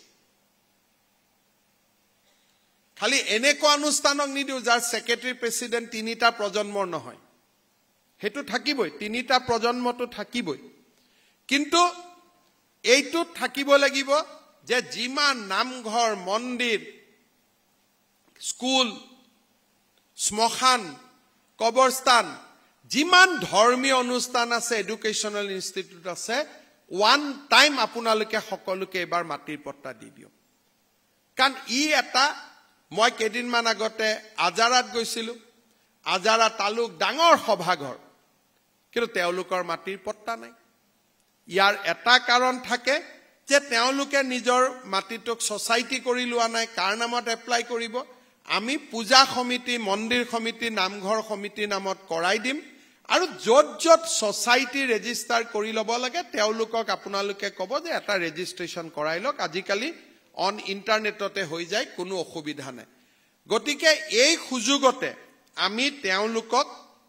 খালি এনেকুৱা অনুষ্ঠানক নিদিও যাৰ সেক্ৰেটাৰী প্ৰেসিডেন্ট তিনিটা প্ৰজন্মৰ নহয় হেতু থাকিবই তিনিটা প্ৰজন্মটো থাকিবই কিন্তু এইটো থাকিব লাগিব যে যিমান নামঘৰ মন্দিৰ স্কুল স্মশান কবৰস্থান যিমান ধৰ্মীয় অনুষ্ঠান আছে এডুকেশ্যনাল ইনষ্টিটিউট আছে ওয়ান টাইম আপোনালোকে সকলোকে এবাৰ মাটিৰ পট্টা দি দিও কাৰণ ই এটা মই কেদিনমান আগতে আজাৰাত গৈছিলো আজাৰা তালুক ডাঙৰ সভাঘৰ কিন্তু তেওঁলোকৰ মাটিৰ পট্টা নাই ইয়াৰ এটা কাৰণ থাকে যে তেওঁলোকে নিজৰ মাটিটোক সোসাইটি কৰি লোৱা নাই কাৰ নামত এপ্লাই কৰিব আমি পূজা সমিতি মন্দিৰ সমিতি নামঘৰ সমিতি নামত কৰাই দিম আৰু যত যত সোসাইটি ৰেজিষ্টাৰ কৰি লব লাগে তেওঁলোকক আপোনালোকে কব যে এটা ৰেজিষ্ট্ৰেচন কৰাই লওক আজিকালি অন ইন্টাৰনেটতে হৈ যায় কোনো অসুবিধা নাই গতিকে এই সুযোগতে আমি তেওঁলোকক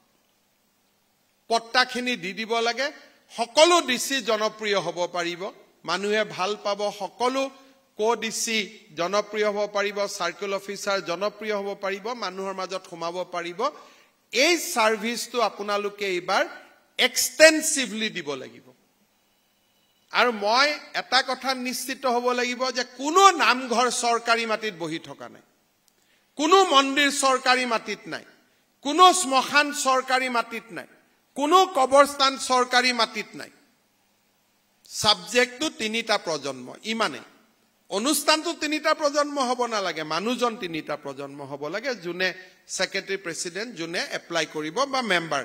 পট্টাখিনি দি দিব লাগে সকলো ডিসি জনপ্ৰিয় হ'ব পাৰিব মানুহে ভাল পাব সকলো কো ডিসি জনপ্ৰিয় হ'ব পাৰিব সাৰ্কুল অফিচাৰ জনপ্ৰিয় হ'ব পাৰিব মানুহৰ মাজত সোমাব পাৰিব এই সাৰ্ভিসটো আপোনালোকে এবাৰ এক্সটেন্সিভলি দিব লাগিব আৰু মই এটা কথা নিশ্চিত হ'ব লাগিব যে কোনো নামঘৰ সৰকাৰি মাটিত বহি থকা নাই কোনো মন্দিৰ সৰকাৰি মাটিত নাই কোনো স্মশান সৰকাৰি মাটিত নাই কোনো কবৰস্থান সৰকাৰি মাটিত নাই সাবজেক্টটো তিনিটা প্ৰজন্ম ইমানে অনুষ্ঠানটো তিনিটা প্ৰজন্ম হ'ব নালাগে মানুহজন তিনিটা প্ৰজন্ম হ'ব লাগে যোনে সেক্ৰেটাৰী প্ৰেসিডেন্ট যোনে এপ্লাই কৰিব বা মেম্বাৰ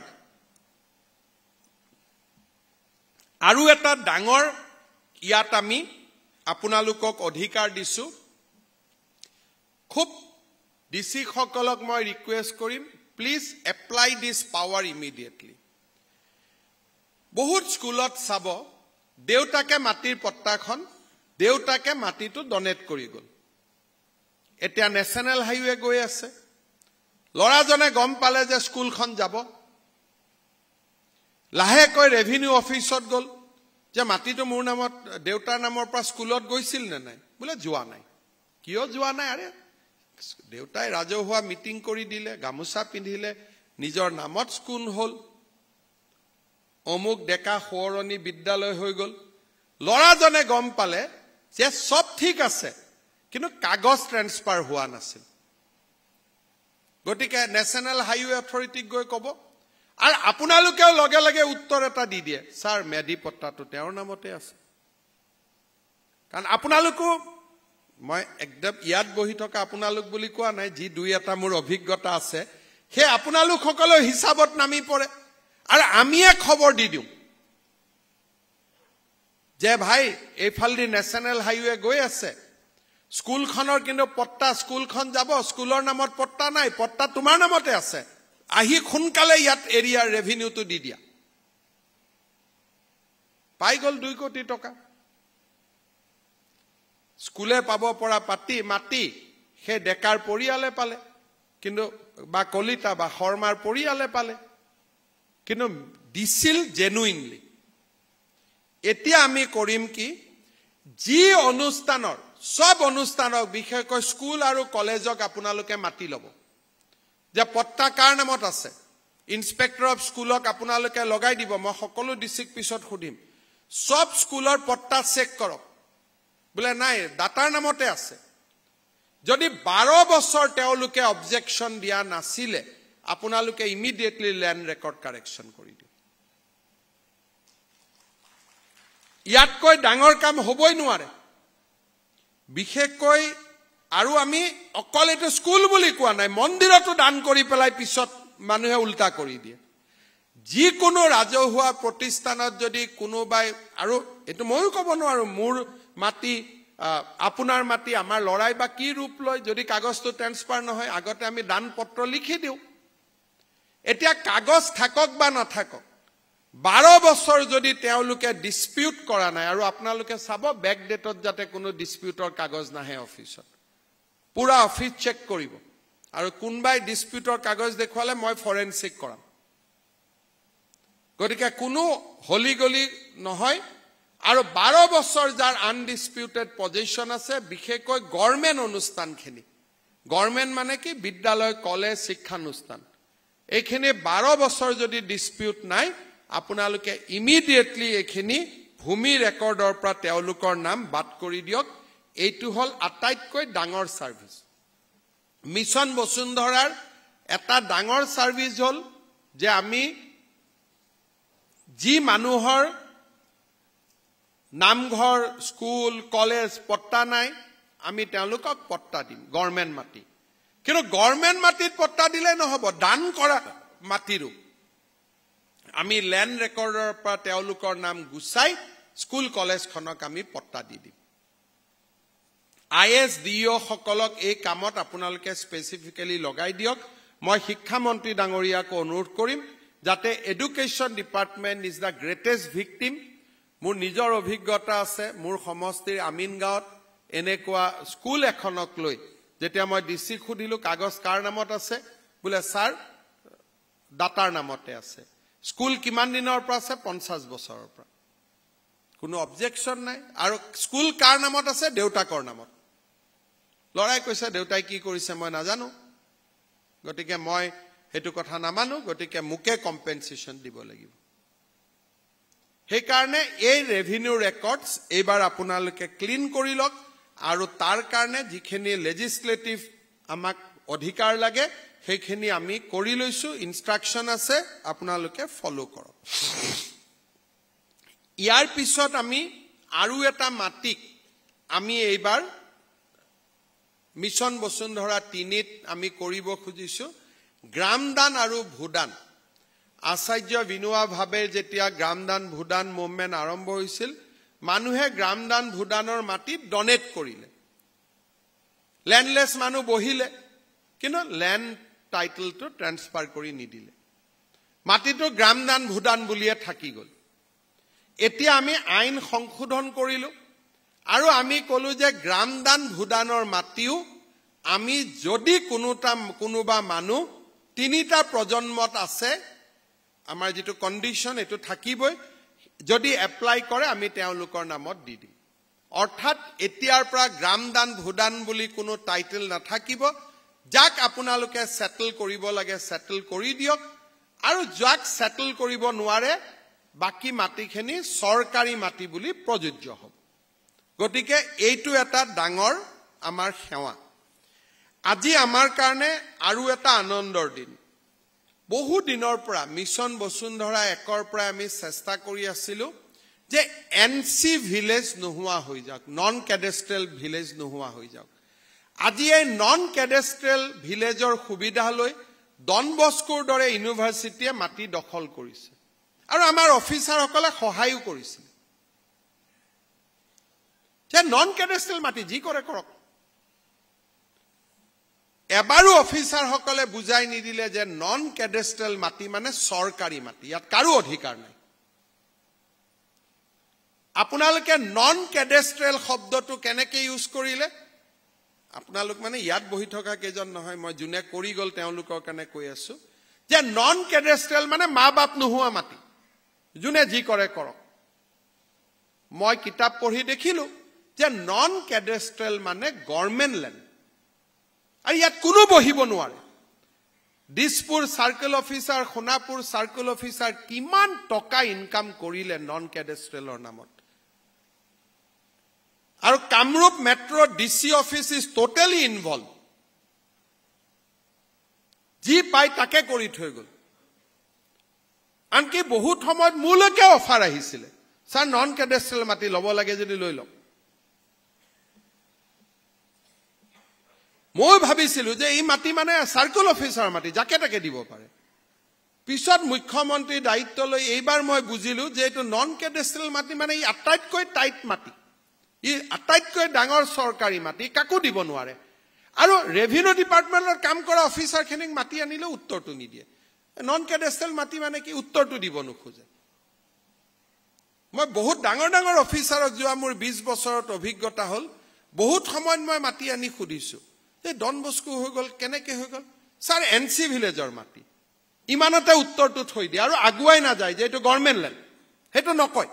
আৰু এটা ডাঙৰ ইয়াত আমি আপোনালোকক অধিকাৰ দিছো খুব ডিসি সকলক মই ৰিকুৱেষ্ট কৰিম please apply this power immediately বহুত স্কুলত চাব দেউতাকে মাটিৰ পট্টাখন দেউতাকে মাটিটো ডনেট কৰি গল এতিয়া নেশনাল হাইৱে গৈ আছে লৰাজনে গম পালে যে স্কুলখন যাব লাহেকৈ ৰেভিনিউ অফিচত গল যে মাটিটো মোৰ নামত দেউতাৰ নামৰ পৰা স্কুলত গৈছিল নে নাই বোলে যোৱা নাই কিয় যোৱা নাই আৰে দেউতাই ৰাজহুৱা মিটিং কৰি দিলে গামুচা পিন্ধিলে নিজৰ নামত স্কুল হল অমুক ডেকা সোঁৱৰণী বিদ্যালয় হৈ গল লৰাজনে গম পালে যে সব ঠিক আছে কিন্তু কাগজ ট্ৰান্সফাৰ হোৱা নাছিল গতিকে নেশনাল হাইৱে অথৰিটিক গৈ কব আৰু আপোনালোকেও লগে লগে উত্তৰ এটা দি দিয়ে স্যাৰ মেডি পট্টাটো তেওঁৰ নামতে আছে কাৰণ আপোনালোকো মই একদম ইয়াত বহি থকা আপোনালোক বুলি কোৱা নাই যি দুই এটা মোৰ অভিজ্ঞতা আছে হে আপোনালোক সকলো হিচাপত নামি পৰে আৰু আমিয়ে খবৰ দি দিওঁ যে ভাই এইফালদি নেশনাল হাইৱে গৈ আছে স্কুলখনৰ কিন্তু পট্টা স্কুলখন যাব স্কুলৰ নামত পট্টা নাই পট্টা তোমাৰ নামতে আছে আহি খুনকালে ইয়াত এৰিয়াৰ ৰেভিনিউটো দি দিয়া পাই গল 2 কোটি টকা স্কুলে পাব পৰা মাটি হে ডেকাৰ পৰিয়ালে পালে কিন্তু বা কলিতা বা শৰ্মাৰ পৰিয়ালে পালে কিন্তু দিছিল জেনুইনলি এতিয়া আমি কৰিম কি যি অনুষ্ঠানৰ সব অনুষ্ঠানক বিশেষকৈ স্কুল আৰু কলেজক আপোনালোকে মাটি ল'ব যে পট্টা কাৰ নামত আছে ইনস্পেক্টৰ অফ স্কুলক আপোনালোকে লগাই দিব মই সকলো ডিস্ট্ৰিক্ট পিছত খুদিম সব স্কুলৰ পট্টা চেক কৰক বোলে নাই দাতাৰ নামতে আছে যদি 12 বছৰ তেওঁলোকে অবজেকশন দিয়া নাছিলে আপোনালোকে ইমিডিয়েটলি ল্যান্ড ৰেকৰ্ড কাৰেকশন কৰি দিও ইয়াতকৈ ডাঙৰ কাম হ'বই নোৱাৰে বিশেষকৈ আৰু আমি অকল এটো স্কুল বুলি কোৱা নাই মন্দিৰতো দান কৰি পেলাই পিছত মানুহে উল্টা কৰি দিয়ে যিকোনো ৰাজহুৱা প্ৰতিষ্ঠানত যদি কোনোবাই আৰু এটো ময়ো ক'ব নোৱাৰো মোৰ মাটি আপোনাৰ মাটি আমাৰ লৰাই বা কি ৰূপ লয় যদি কাগজটো ট্ৰান্সফাৰ নহয় আগতে আমি দান পত্ৰ লিখি দিও এতিয়া কাগজ থাকক বা নাথাকক 12 বছৰ যদি তেওঁলোকে ডিসপিউট কৰা নাই আৰু আপোনালোকে চাব ব্যাক ডেটত যাতে কোনো ডিসপিউটৰ কাগজ নাহে অফিচত পুৰা অফিস চেক কৰিব আৰু কোনবাই ডিসপিউটৰ কাগজ দেখুৱালে মই ফৰেনসিক কৰাম গতিকে কোনো হলিগলি নহয় আৰু 12 বছৰ যাৰ আনডিসপিউটেড পজিশন আছে বিশেষকৈ গভৰ্নমেন্ট অনুষ্ঠানখিনি গভৰ্নমেন্ট মানে কি বিদ্যালয় কলেজ শিক্ষানুষ্ঠান এইখিনি 12 বছৰ যদি ডিসপিউট নাই আপোনালোকে ইমিডিয়েটলি এখিনি ভূমি ৰেকৰ্ডৰ পৰা তেওঁলোকৰ নাম বাদ কৰি দিয়ক এইটো হল আটাইতকৈ ডাঙৰ সাৰ্ভিস মিছন বসুন্ধৰাৰ এটা ডাঙৰ সাৰ্ভিস হল যে আমি যি মানুহৰ নামঘৰ স্কুল কলেজ পট্টা নাই আমি তেওঁলোকক পট্টা দিম গভৰ্নমেন্ট মাটি কিন্তু গভৰ্নমেন্ট মাটিত পট্টা দিলে নহব দান কৰা মাটিৰো আমি ল্যান্ড ৰেকৰ্ডৰ পৰা তেওঁলোকৰ নাম গুছাই স্কুল কলেজখনক আমি পট্টা দি দিম ISDO সকলক এই কামত আপোনালোকে স্পেসিফিক্যালি লগাই দিয়ক মই শিক্ষা মন্ত্ৰী ডাঙৰীয়াক অনুৰোধ কৰিম যাতে education department is the greatest victim মোৰ নিজৰ অভিজ্ঞতা আছে মোৰ সমষ্টিৰ আমিনগাঁৱত এনেকুৱা স্কুল এখনক লৈ যেতিয়া মই ডিসি খুদিলো কাগজ কাৰ নামত আছে বোলে স্যাৰ দাতাৰ নামতে আছে স্কুল কিমান দিনৰ পৰা আছে 50 বছৰৰ পৰা কোনো অবজেকশন নাই আৰু স্কুল কাৰ নামত আছে দেউতাকৰ নামত লৰাই কৈছে দেউতাই কি কৰিছে মই নাজানো গতিকে মই হেতু কথা নামানো গতিকে মুকে কম্পেনসেশন দিব লাগিব হে কাৰণে এই ৰেভিনিউ ৰেকৰ্ডস এবাৰ আপোনালোকে ক্লিন কৰি লওক আৰু তাৰ কাৰণে যিখিনি লেজিসলেটিভ আমাক অধিকাৰ লাগে সেইখিনি আমি কৰি লৈছো ইনস্ট্ৰাকশন আছে আপোনালোকে ফলো কৰক ইয়াৰ পিছত আমি আৰু এটা মাটিক আমি এইবাৰ মিছন বসুন্ধৰা 3ত আমি কৰিব খুজিছো গ্ৰামদান আৰু ভূদান আচাৰ্য বিনোৱা ভাবে যেতিয়া গ্ৰামদান ভূদান মুভমেন্ট আৰম্ভ হৈছিল মানুহে গ্ৰামদান ভূদানৰ মাটি ডনেট কৰিলে ল্যান্ডলেস মানুহ বহিলে কিন্তু ল্যান্ড টাইটেলটো ট্ৰান্সফাৰ কৰি নিদিলে মাটিটো গ্ৰামদান ভূদান বুলিয়ে থাকি গল এতিয়া আমি আইন সংশোধন কৰিলো আৰু আমি কলো যে গ্ৰামদান ভূদানৰ মাটিও আমি যদি কোনোবা মানুহ তিনিটা প্ৰজন্মত আছে আমাৰ যেটো কন্ডিশন এটো থাকিবই যদি এপ্লাই কৰে আমি তেওঁলোকৰ নামত দি দিম অৰ্থাৎ এতিয়াৰ পৰা গ্ৰামদান ভূদান বুলি কোনো টাইটেল নাথাকিব যাক আপোনালোকে সেটল কৰিব লাগে সেটল কৰি দিয়ক আৰু যাক সেটল কৰিব নোৱাৰে বাকি মাটিখিনি সৰকাৰি মাটি বুলি প্ৰযোজ্য হ'ব গতিকে এইটো এটা ডাঙৰ আমাৰ সেৱা আজি আমাৰ কাৰণে আৰু এটা আনন্দৰ দিন বহু দিনৰ পৰা মিছন বসুন্ধৰা 1ৰ পৰা আমি চেষ্টা কৰি আছিলো যে এনসি ভিলেজ নোহোৱা হৈ যাওক নন কেডেষ্ট্ৰেল ভিলেজ নোহোৱা হৈ যাওক আজি এই নন কেডেষ্ট্ৰেল ভিলেজৰ সুবিধা লৈ ডন বস্কোৰ দৰে ইউনিভাৰ্চিটিয়ে মাটি দখল কৰিছে আৰু আমাৰ অফিচাৰসকলে সহায়ও কৰিছিল যে নন কেডেষ্ট্ৰেল মাটি যি কৰে কৰক এবাৰো অফিচাৰসকলে বুজাই নিদিলে যে নন কেডেষ্ট্ৰেল মাটি মানে সৰকাৰি মাটি ইয়াত কাৰো অধিকাৰ নাই আপোনালোকে নন কেডেষ্ট্ৰেল শব্দটো কেনেকৈ ইউজ কৰিলে আপোনালোক মানে ইয়াত বহি থকা কেজন নহয় মই জুনে কৰি গল তেওঁলোকৰ কাৰণে কৈ আছো যে নন কেডেষ্ট্ৰেল মানে মা বাপ নোহোৱা মাটি জুনে যি কৰে কৰক মই কিতাপ পঢ়ি দেখিলো যে নন কেডেষ্ট্ৰেল মানে গভৰ্নমেন্ট ল্যান্ড আৰু ইয়াত কোনো বহিব নোৱাৰে Dispur circle officer Khanapur circle officer কিমান টকা ইনকাম কৰিলে নন কেডেষ্ট্ৰেলৰ নামত আৰু Kamrup metro DC office is totally involve যি পাই তাকে কৰি থৈ গল আনকি বহুত সময়ত মূলকে অফাৰ আহিছিল স্যাৰ নন কেডেষ্ট্ৰেল মাটি লব লাগে যদি লৈ লওক মই ভাবিছিলো যে এই মাটি মানে সাৰ্কেল অফিচাৰ মাটি যাকে তাকে দিব পাৰে পিছত মুখ্যমন্ত্ৰী দায়িত্ব লৈ এইবাৰ মই বুজিলো যে এটো নন কেডেষ্ট্ৰেল মাটি মানে ই আটাইতকৈ টাইট মাটি ই আটাইতকৈ ডাঙৰ সৰকাৰি মাটি কাকো দিব নোৱাৰে আৰু ৰেভিনিউ ডিপাৰ্টমেন্টৰ কাম কৰা অফিচাৰখিনিক মাটি আনিলে উত্তৰটো নিদিয়ে নন কেডেষ্ট্ৰেল মাটি মানে কি উত্তৰটো দিব নোখোজে মই বহুত ডাঙৰ ডাঙৰ অফিচাৰক যোৱা মোৰ 20 বছৰত অভিজ্ঞতা হল বহুত সময়ত মই মাটি আনি খুদিছো এই ডন বস্কো হৈ গল কেনেকৈ হৈ গল স্যাৰ এনসি ভিলেজৰ মাটি ইমানতে উত্তৰটো থৈ দিয়ে আৰু আগুৱাই না যায় যে এটো গভৰ্নমেন্ট ল্যান্ড হেটো নকয়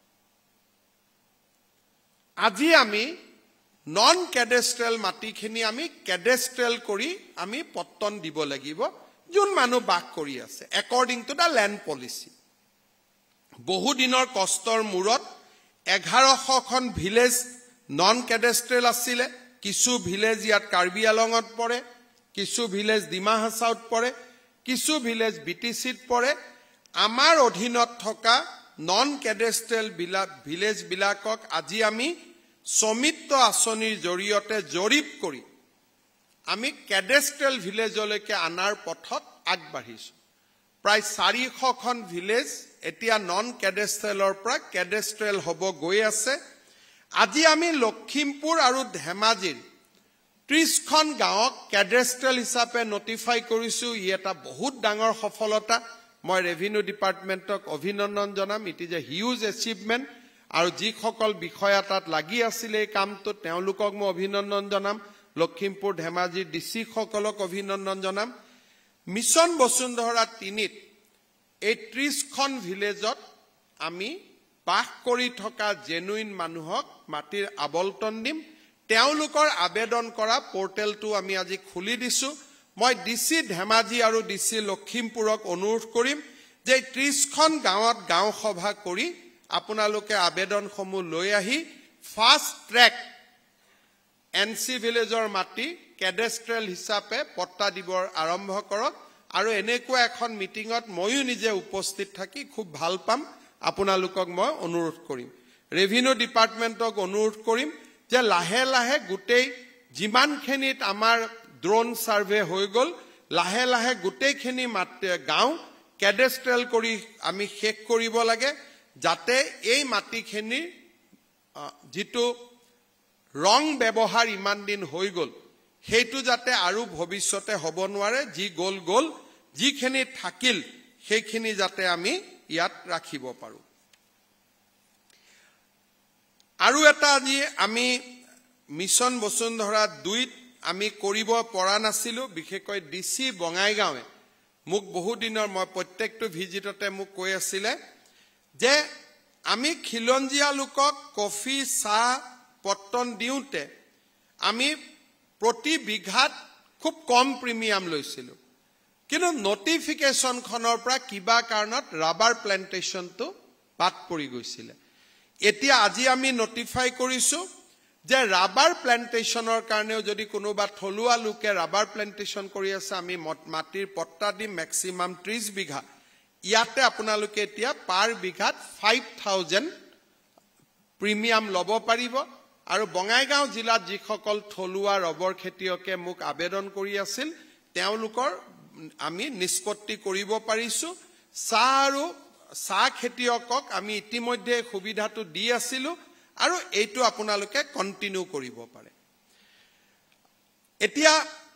আজি আমি নন কেডেষ্ট্ৰেল মাটিখিনি আমি কেডেষ্ট্ৰেল কৰি আমি পত্তন দিব লাগিব যোন মানুহ বাস কৰি আছে according to the land policy বহু দিনৰ কষ্টৰ মূৰত 1100খন ভিলেজ নন কেডেষ্ট্ৰেল আছিল কিছু ভিলেজ ইয়াত কাৰ্বি আলঙত পৰে কিছু ভিলেজ ডিমা হাছাউত পৰে কিছু ভিলেজ বিটিচিত পৰে আমাৰ অধীনত থকা নন কেডেষ্ট্ৰেল ভিলেজ বিলাকক আজি আমি সমিত্য আঁচনিৰ জৰিয়তে জৰীপ কৰি আমি কেডেষ্ট্ৰেল ভিলেজলৈকে আনাৰ পথত আগবাঢ়িছো প্ৰায় 400খন ভিলেজ এতিয়া নন কেডেষ্ট্ৰেলৰ পৰা কেডেষ্ট্ৰেল হ'ব গৈ আছে আজি আমি লখিমপুৰ আৰু ধেমাজিৰ 30খন গাঁৱক কেডেষ্ট্ৰেল হিচাপে নটিফাই কৰিছো ই এটা বহুত ডাঙৰ সফলতা মই ৰেভিনিউ ডিপাৰ্টমেন্টক অভিনন্দন জনাম it is a huge achievement আৰু যিসকল বিষয়া তাত লাগি আছিল এই কামটো তেওঁলোকক মই অভিনন্দন জনাম লখিমপুৰ ধেমাজি ডিসি সকলক অভিনন্দন জনাম মিছন বসুন্ধৰা 3ত এই 30খন ভিলেজত আমি বাস কৰি থকা জেনুইন মানুহক মাটিৰ আবলটন দিম তেওঁলোকৰ আবেদন কৰা পোৰ্টেলটো আমি আজি খুলি দিছো মই ডিসি ধেমাজি আৰু ডিসি লখিমপুৰক অনুৰোধ কৰিম যে 30খন গাঁৱত গাঁও সভা কৰি আপোনালোকে আবেদনসমূহ লৈ আহি ফাষ্ট ট্ৰেক এনসি ভিলেজৰ মাটি কেডেষ্ট্ৰেল হিচাপে পট্টা দিবৰ আৰম্ভ কৰক আৰু এনেকুৱা এখন মিটিঙত ময়ো নিজে উপস্থিত থাকি খুব ভাল পাম আপোনালোকক মই অনুৰোধ কৰিম ৰেভিনিউ ডিপাৰ্টমেন্টক অনুৰোধ কৰিম যে লাহে লাহে গোটেই যিমানখিনিত আমাৰ ড্ৰোন সাৰ্ভে হৈ গল লাহে লাহে গোটেইখিনি গাঁও ক্যাডাষ্ট্ৰেল কৰি আমি শেষ কৰিব লাগে যাতে এই মাটিখিনি যেটো ৰং ব্যৱহাৰ ইমান দিন হৈ গল হেতু যাতে আৰু ভৱিষ্যতে হ'ব নোৱাৰে যি গল যিখিনি থাকিল সেইখিনি যাতে আমি ইয়াত ৰাখিব পাৰো আৰু এটা আজি আমি মিছন বসুন্ধৰা 2ত আমি কৰিব পৰা নাছিলো বিশেষকৈ ডিসি বঙাইগাঁৱে মোক বহু দিনৰ মই প্ৰত্যেকটো ভিজিটতে মোক কৈ আছিল যে আমি খিলঞ্জিয়া লোকক কফি চাহ পট্টন দিওতে আমি প্ৰতি বিঘাত খুব কম প্ৰিমিয়াম লৈছিলো কিন্তু নোটিফিকেশন খনৰ পৰা কিবা কাৰণত ৰাবাৰ প্লান্টেশনটো বাদ পৰি গৈছিল এতিয়া আজি আমি নোটিফাই কৰিছো যে ৰাবাৰ প্লান্টেশনৰ কাৰণেও যদি কোনোবা থলুৱা লোকে ৰাবাৰ প্লান্টেশন কৰি আছে আমি মাটিৰ পট্টা দি ম্যাক্সিমাম 30 বিঘা ইয়াতে আপোনালোকে এতিয়া পাৰ বিঘাত 5000 প্ৰিমিয়াম লব পাৰিব আৰু বঙাইগাঁও জিলাত যিসকল থলুৱা ৰবৰ খেতিয়কে মোক আবেদন কৰি আছিল তেওঁলোকৰ আমি নিষ্পত্তি কৰিব পাৰিছো চাহ খেতিয়কক আমি ইতিমধ্যে সুবিধাটো দি আছিলো আৰু এইটো আপোনালোকে কন্টিনিউ কৰিব পাৰে এতিয়া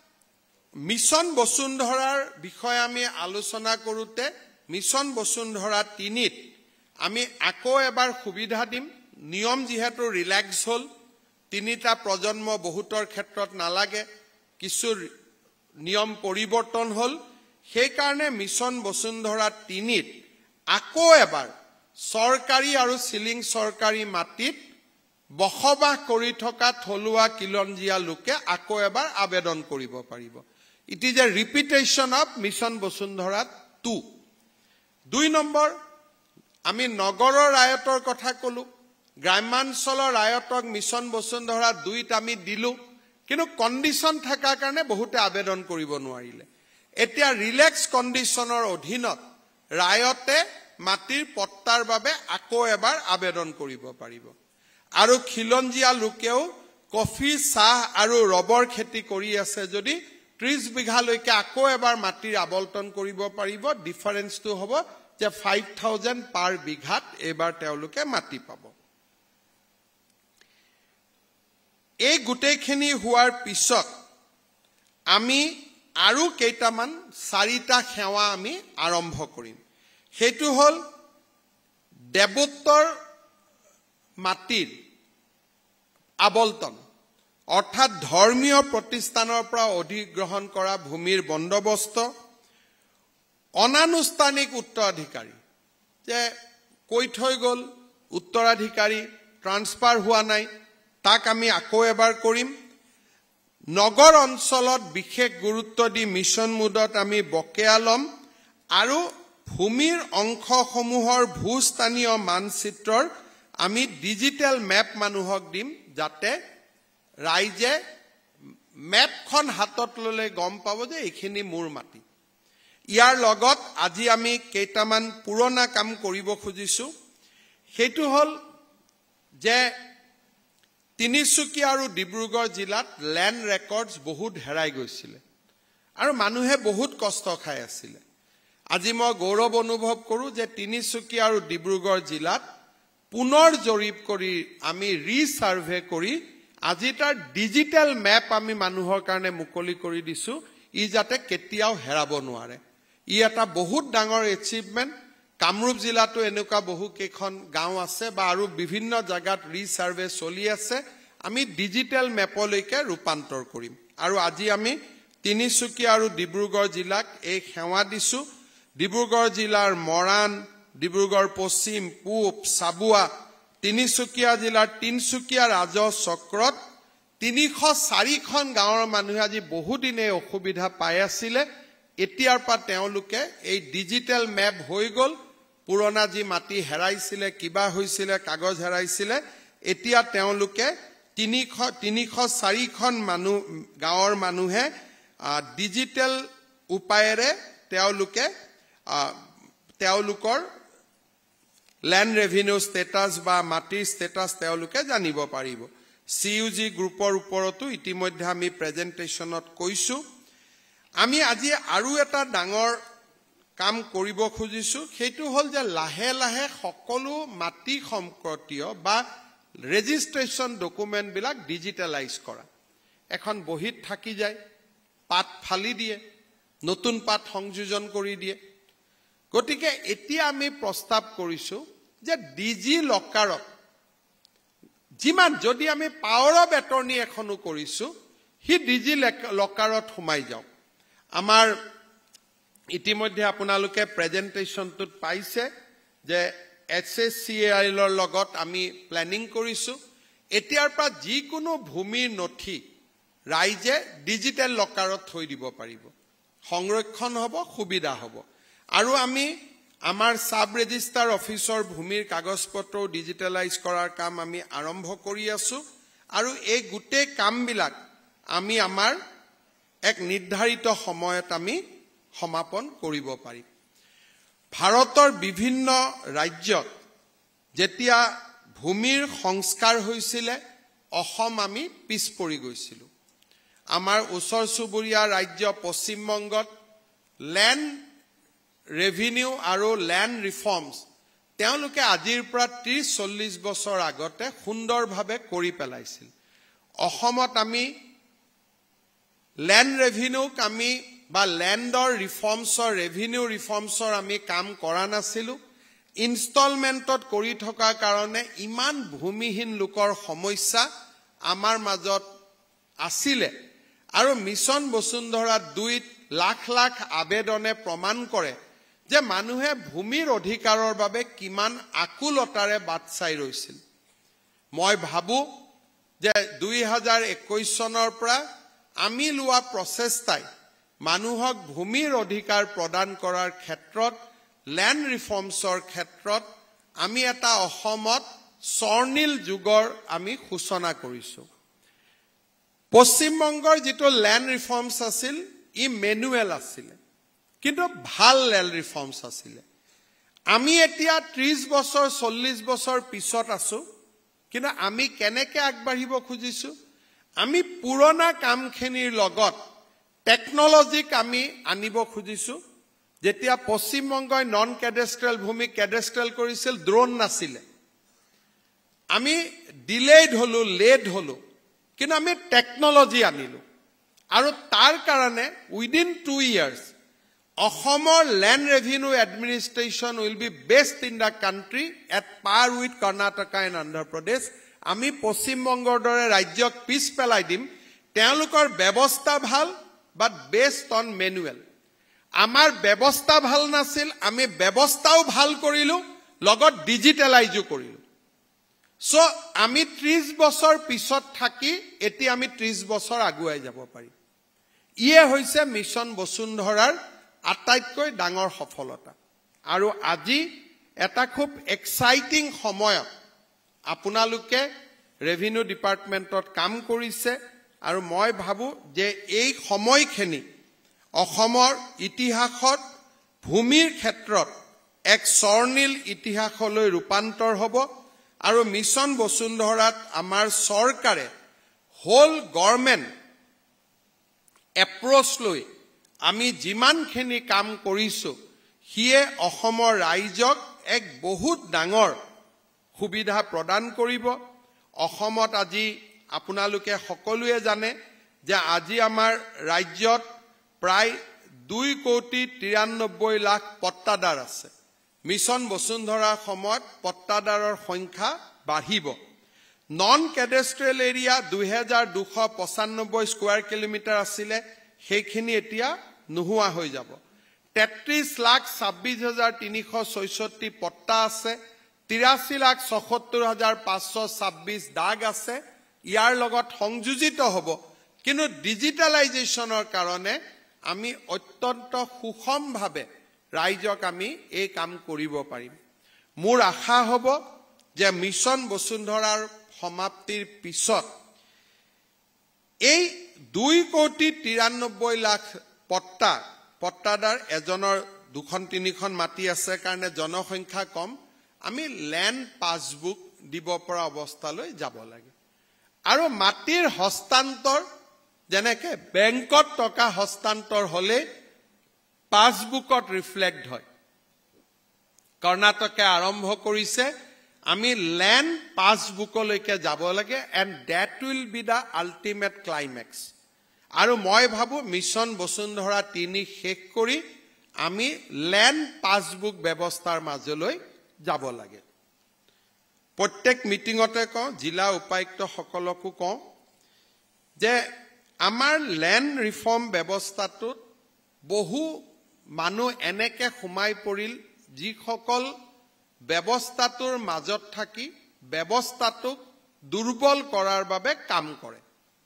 মিছন বসুন্ধৰাৰ বিষয়ে আমি আলোচনা কৰোতে মিছন বসুন্ধৰা 3ত আমি আকৌ এবাৰ সুবিধা দিম নিয়ম যেহেতু ৰিল্যাক্স হল তিনিটা প্ৰজন্ম বহুতৰ ক্ষেত্ৰত নালাগে কিছু নিয়ম পৰিৱৰ্তন হল সেই কাৰণে মিছন বসুন্ধৰা 3ত আকৌ এবাৰ সৰকাৰি আৰু সিলিং সৰকাৰি মাটিত বসবাস কৰি থকা থলুৱা কিলঞ্জিয়া লোকে আকৌ এবাৰ আবেদন কৰিব পাৰিব it is a repetition of mission Basundhara 2 2 number আমি নগৰৰ ৰায়তৰ কথা কলো গ্ৰামাঞ্চলৰ ৰায়তক মিছন বসুন্ধৰা 2ত আমি দিলো কিন্তু কন্ডিশন থাকা কাৰণে বহুতে আবেদন কৰিব নোৱাৰিলে এতিয়া ৰিল্যাক্স কন্ডিশনৰ অধীনত ৰায়তে মাটিৰ পট্টাৰ বাবে আকৌ এবাৰ আবেদন কৰিব পাৰিব আৰু খিলঞ্জিয়া লোকেও কফি চাহ আৰু ৰবৰ খেতি কৰি আছে যদি 30 বিঘা লৈকে আকৌ এবাৰ মাটিৰ আবলটন কৰিব পাৰিব ডিফাৰেন্সটো হ'ব যে 5000 পাৰ বিঘাত এবাৰ তেওঁলোকে মাটি পাব এই গুটেইখিনি হোৱাৰ পিছত আমি আৰু কেইটামান 4টা সেৱা আমি আৰম্ভ কৰিম হেতু হল দেৱোত্তৰ মাটিৰ আবলটন অৰ্থাৎ ধৰ্মীয় প্ৰতিষ্ঠানৰ পৰা অধিগ্ৰহণ কৰা ভূমিৰ বন্দোবস্ত অনানুষ্ঠানিক উত্তৰাধিকাৰী যে কৈ থৈ গল উত্তৰাধিকাৰী ট্ৰান্সফাৰ হোৱা নাই তাক আমি আকৌ এবাৰ কৰিম নগৰ অঞ্চলত বিশেষ গুৰুত্ব দি মিছন মুডত আমি বকেয়া লম আৰু ভূমিৰ অংশসমূহৰ ভূস্থানীয় মানচিত্ৰৰ আমি ডিজিটেল মেপ মানুহক দিম যাতে ৰাইজে মেপখন হাতত ললে গম পাব যে এইখিনি মোৰ মাটি ইয়াৰ লগত আজি আমি কেইটামান পুৰণা কাম কৰিব খুজিছো হেতু হল যে তিনিচুকীয়া আৰু ডিব্ৰুগড় জিলাত ল্যান্ড ৰেকৰ্ডছ বহুত হেৰাই গৈছিল আৰু মানুহে বহুত কষ্ট খাই আছিল আজি মই গৌৰৱ অনুভৱ কৰো যে তিনিচুকীয়া আৰু ডিব্ৰুগড় জিলাত পুনৰ জৰীপ কৰি আমি ৰিসাৰ্ভে কৰি আজি তাৰ ডিজিটেল মেপ আমি মানুহৰ কাৰণে মুকলি কৰি দিছো ই যাতে কেতিয়াও হেৰাব নোৱাৰে ই এটা বহুত ডাঙৰ এচিভমেন্ট কামৰূপ জিলাতো এনেকুৱা বহু কেইখন গাঁও আছে বা আৰু বিভিন্ন জায়গাত ৰিসাৰ্ভে চলি আছে আমি ডিজিটেল মেপলৈকে ৰূপান্তৰ কৰিম আৰু আজি আমি তিনিচুকীয়া আৰু ডিব্ৰুগড় জিলাক এই সেৱা দিছো ডিব্ৰুগড় জিলাৰ মৰাণ ডিব্ৰুগড় পশ্চিম পূব সাবুৱা তিনিচুকীয়া জিলাৰ তিনচুকীয়া ৰাজহ চক্ৰত 304খন গাঁৱৰ মানুহে আজি বহু দিনে অসুবিধা পাই আছিল এতিয়াৰ পৰা তেওঁলোকে এই ডিজিটেল মেপ হৈ গল পুৰণা যি মাটি হেৰাইছিল কিবা হৈছিল কাগজ হেৰাইছিল এতিয়া তেওঁলোকে 304খন গাঁৱৰ মানুহে ডিজিটেল উপায়েৰে তেওঁলোকৰ ল্যান্ড ৰেভিনিউ ষ্টেটাস বা মাটিৰ ষ্টেটাস তেওঁলোকে জানিব পাৰিব CUG গ্ৰুপৰ ওপৰতো ইতিমধ্যে আমি প্ৰেজেন্টেশনত কৈছো আমি আজি আৰু এটা ডাঙৰ কাম কৰিব খুজিছো সেইটো হল যে লাহে লাহে সকলো মাটি সম্পত্তিয় বা ৰেজিষ্ট্ৰেচন ডকুমেন্ট বিলাক ডিজিটালাইজ কৰা এখন বহিত থাকি যায় পাত ফালি দিয়ে নতুন পাত সংযোজন কৰি দিয়ে গতিকে এতিয়া আমি প্ৰস্তাৱ কৰিছো যে ডিজি লকাৰত যিমান যদি আমি পাৱাৰ অফ এটৰ্নি এখনো কৰিছো হি ডিজি লকাৰত সোমাই যাও আমাৰ ইতিমধ্যে আপোনালোকে প্ৰেজেন্টেশনটোত পাইছে যে SSCIL ৰ লগত আমি প্ল্যানিং কৰিছো এতিয়াৰ পৰা যিকোনো ভূমিৰ নথি ৰাইজে ডিজিটেল লকাৰত থৈ দিব পাৰিব সংৰক্ষণ হ'ব সুবিধা হ'ব আৰু আমি আমাৰ সাব ৰেজিস্ট্ৰাৰ অফিচৰ ভূমিৰ কাগজপত্ৰ ডিজিটালাইজ কৰাৰ কাম আমি আৰম্ভ কৰি আছো আৰু এই গুটেই কামবিলাক আমি আমাৰ এক নিৰ্ধাৰিত সময়ত আমি সমাপন কৰিব পাৰিম ভাৰতৰ বিভিন্ন ৰাজ্যত যেতিয়া ভূমিৰ সংস্কাৰ হৈছিল অসম আমি পিছ পৰি গৈছিলো আমাৰ ওচৰ চুবুৰীয়া ৰাজ্য পশ্চিম বংগত ল্যান্ড ৰেভিনিউ আৰু ল্যান্ড ৰিফৰ্মছ তেওঁলোকে আজিৰ পৰা 30-40 বছৰ আগতে সুন্দৰভাৱে কৰি পেলাইছিল অসমত আমি ল্যান্ড ৰেভিনিউ আমি বা ল্যান্ডৰ ৰিফৰ্মছৰ ৰেভিনিউ ৰিফৰ্মছৰ আমি কাম কৰা নাছিলো ইনষ্টলমেন্টত কৰি থকা কাৰণে ইমান ভূমিহীন লোকৰ সমস্যা আমাৰ মাজত আছিলে আৰু মিছন বসুন্ধৰা 2 লাখ লাখ আবেদনে প্ৰমাণ কৰে যে মানুহে ভূমিৰ অধিকাৰৰ বাবে কিমান আকুলতাৰে বাট চাই ৰৈছিল মই ভাবো যে 2021 চনৰ পৰা আমি লোৱা প্ৰচেষ্টাই মানুহক ভূমিৰ অধিকাৰ প্ৰদান কৰাৰ ক্ষেত্ৰত ল্যান্ড ৰিফৰ্মছৰ ক্ষেত্ৰত আমি এটা অসমত স্বৰ্ণিল যুগৰ আমি সূচনা কৰিছো পশ্চিম বংগৰ যেটো ল্যান্ড ৰিফৰ্মছ আছিল ই মেনুৱেল আছিল কিন্তু ভাল ল্যান্ড ৰিফৰ্মছ আছিল আমি এতিয়া 30 বছৰ 40 বছৰ পিছত আছো কিন্তু আমি কেনেকৈ আগবাঢ়িব খুজিছো আমি পুৰণা কামখিনিৰ লগত টেকনলজিক আমি আনিব খুজিছো যেতিয়া পশ্চিম বংগই নন ক্যাডাষ্ট্ৰাল ভূমি ক্যাডাষ্ট্ৰাল কৰিছিল ড্ৰোন নাছিল আমি ডিলেড হলো লেট হলো কিন্তু আমি টেকনলজি আনিলো আৰু তাৰ কাৰণে উইদিন 2 ইয়াৰ্স অসমৰ land revenue administration will be best in the country at par with Karnataka and Andhra Pradesh আমি পশ্চিম বংগৰ দৰে ৰাজ্যক পিছ পেলাই দিম তেওঁলোকৰ ব্যৱস্থা ভাল but based on manual আমাৰ ব্যৱস্থা ভাল নাছিল আমি ব্যৱস্থাও ভাল কৰিলো লগত ডিজিটালাইজো কৰিলো সো আমি 30 বছৰ পিছত থাকি এতি আমি 30 বছৰ আগুৱাই যাব পাৰিম ইয়ে হৈছে মিছন বসুন্ধৰাৰ আটাইতকৈ ডাঙৰ সফলতা আৰু আজি এটা খুব এক্সাইটিং সময়ত আপোনালোকে ৰেভিনিউ ডিপাৰ্টমেন্টত কাম কৰিছে আৰু মই ভাবো যে এই সময়খিনি অসমৰ ইতিহাসত ভূমিৰ ক্ষেত্ৰত এক স্বৰ্ণিল ইতিহাসলৈ ৰূপান্তৰ হ'ব আৰু মিছন বসুন্ধৰাত আমাৰ চৰকাৰে হোল গভৰ্নমেন্ট এপ্ৰোচ লৈ আমি যিমানখিনি কাম কৰিছো হিয়ে অসমৰ ৰাইজক এক বহুত ডাঙৰ সুবিধা প্ৰদান কৰিব অসমত আজি আপোনালোকে সকলোৱে জানে যে আজি আমাৰ ৰাজ্যত প্ৰায় 2,93,00,000 পট্টাদাৰ আছে মিছন বসুন্ধৰাৰ সময়ত পট্টাদাৰৰ সংখ্যা বাঢ়িব non cadastral area 2295 square kilometre আছিল সেইখিনি এতিয়া নোহোৱা হৈ যাব 33,26,366 পট্টা আছে 83,77,526 দাগ আছে ইয়াৰ লগত সংযোজিত হ'ব কিন্তু ডিজিটালাইজেশনৰ কাৰণে আমি অত্যন্ত সুষমভাৱে ৰাইজক আমি এই কাম কৰিব পাৰিম মোৰ আশা হ'ব যে মিছন বসুন্ধৰাৰ সমাপ্তিৰ পিছত এই 2,93,00,000 পট্টাদাৰ এজনৰ 2-3খন মাটি আছে কাৰণে জনসংখ্যা কম আমি ল্যান্ড পাসবুক দিব পৰা অৱস্থালৈ যাব লাগে আৰু মাটিৰ হস্তান্তৰ যেনেকে বেংকত টকা হস্তান্তৰ হলে পাছবুকত ৰিফ্লেক্ট হয় কৰ্ণাটকে আৰম্ভ কৰিছে আমি ল্যান্ড পাছবুকলৈকে যাব লাগে and that will be the ultimate climax আৰু মই ভাবো মিছন বসুন্ধৰা 3 শেষ কৰি আমি ল্যান্ড পাছবুক ব্যৱস্থাৰ মাজলৈ যাব লাগে প্ৰত্যেক মিটিংতে কওঁ জিলা উপায়ুক্ত সকলকো কওঁ যে আমাৰ ল্যান্ড ৰিফৰ্ম ব্যৱস্থাটোত বহু মানুহ এনেকে সোমাই পৰিল যিসকল ব্যৱস্থাটোৰ মাজত থাকি ব্যৱস্থাটোক দুৰ্বল কৰাৰ বাবে কাম কৰে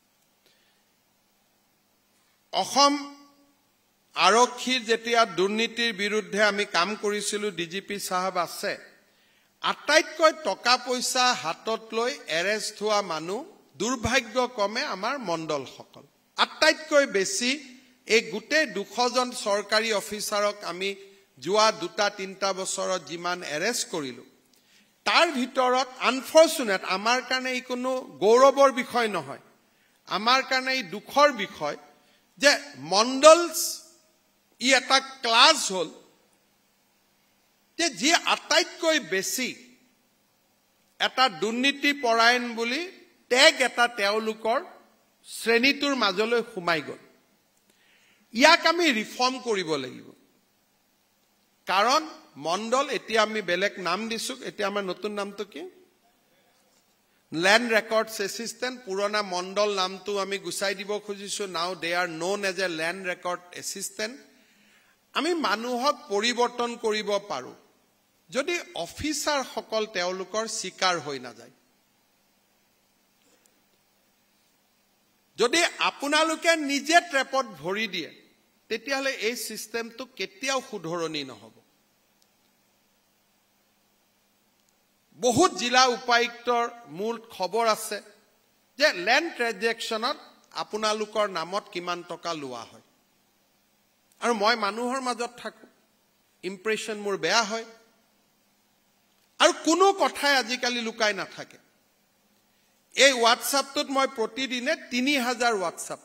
অসম আৰক্ষীৰ যেতিয়া দুৰ্নীতিৰ বিৰুদ্ধে আমি কাম কৰিছিলো ডিজিপি সাহেব আছে আটাইতকৈ টকা পইচা হাতত লৈ এৰেষ্ট হোৱা মানুহ দুৰ্ভাগ্যক্ৰমে আমাৰ মণ্ডল সকল আটাইতকৈ বেছি এই গুটে 200 জন সৰকাৰি অফিচাৰক আমি যোৱা 2-3 বছৰত যিমান এৰেষ্ট কৰিলো তাৰ ভিতৰত আনফৰচুনেট আমাৰ কাৰণে ই কোনো গৌৰৱৰ বিষয় নহয় আমাৰ কাৰণে ই দুখৰ বিষয় যে মণ্ডলস ই এটা ক্লাস হল যে যি আটাইতকৈ বেছি এটা দুৰ্নীতি পৰায়ণ বুলি টেগ এটা তেওঁলোকৰ শ্ৰেণীটোৰ মাজলৈ সোমাই গল ইয়াক আমি ৰিফৰ্ম কৰিব লাগিব কাৰণ মণ্ডল এতিয়া আমি বেলেগ নাম দিছো এতিয়া আমাৰ নতুন নামটো কি ল্যান্ড ৰেকৰ্ডছ এসিস্টেন্ট পুৰণা মণ্ডল নামটো আমি গুচাই দিব খুজিছো now they are known as a land record assistant আমি মানুহক পৰিৱৰ্তন কৰিব পাৰো যদি অফিচাৰ সকল তেওঁলোকৰ শিকাৰ হৈ না যায় যদি আপোনালোকে নিজে ট্ৰেপত ভৰি দিয়ে তেতিয়ালে এই সিস্টেমটো কেতিয়াও সুধৰণি নহব বহুত জিলা উপায়ুক্তৰ মূল খবৰ আছে যে ল্যান্ড ট্ৰানজেকচনত আপোনালোকৰ নামত কিমান টকা লোৱা হয় আৰু মই মানুহৰ মাজত থাকো ইমপ্ৰেশন মোৰ বেয়া হয় আৰু কোনো কথাই আজিকালি লুকাই নাথাকে এই হোৱাটছআপটোত মই প্ৰতিদিনে 3000 হোৱাটছআপ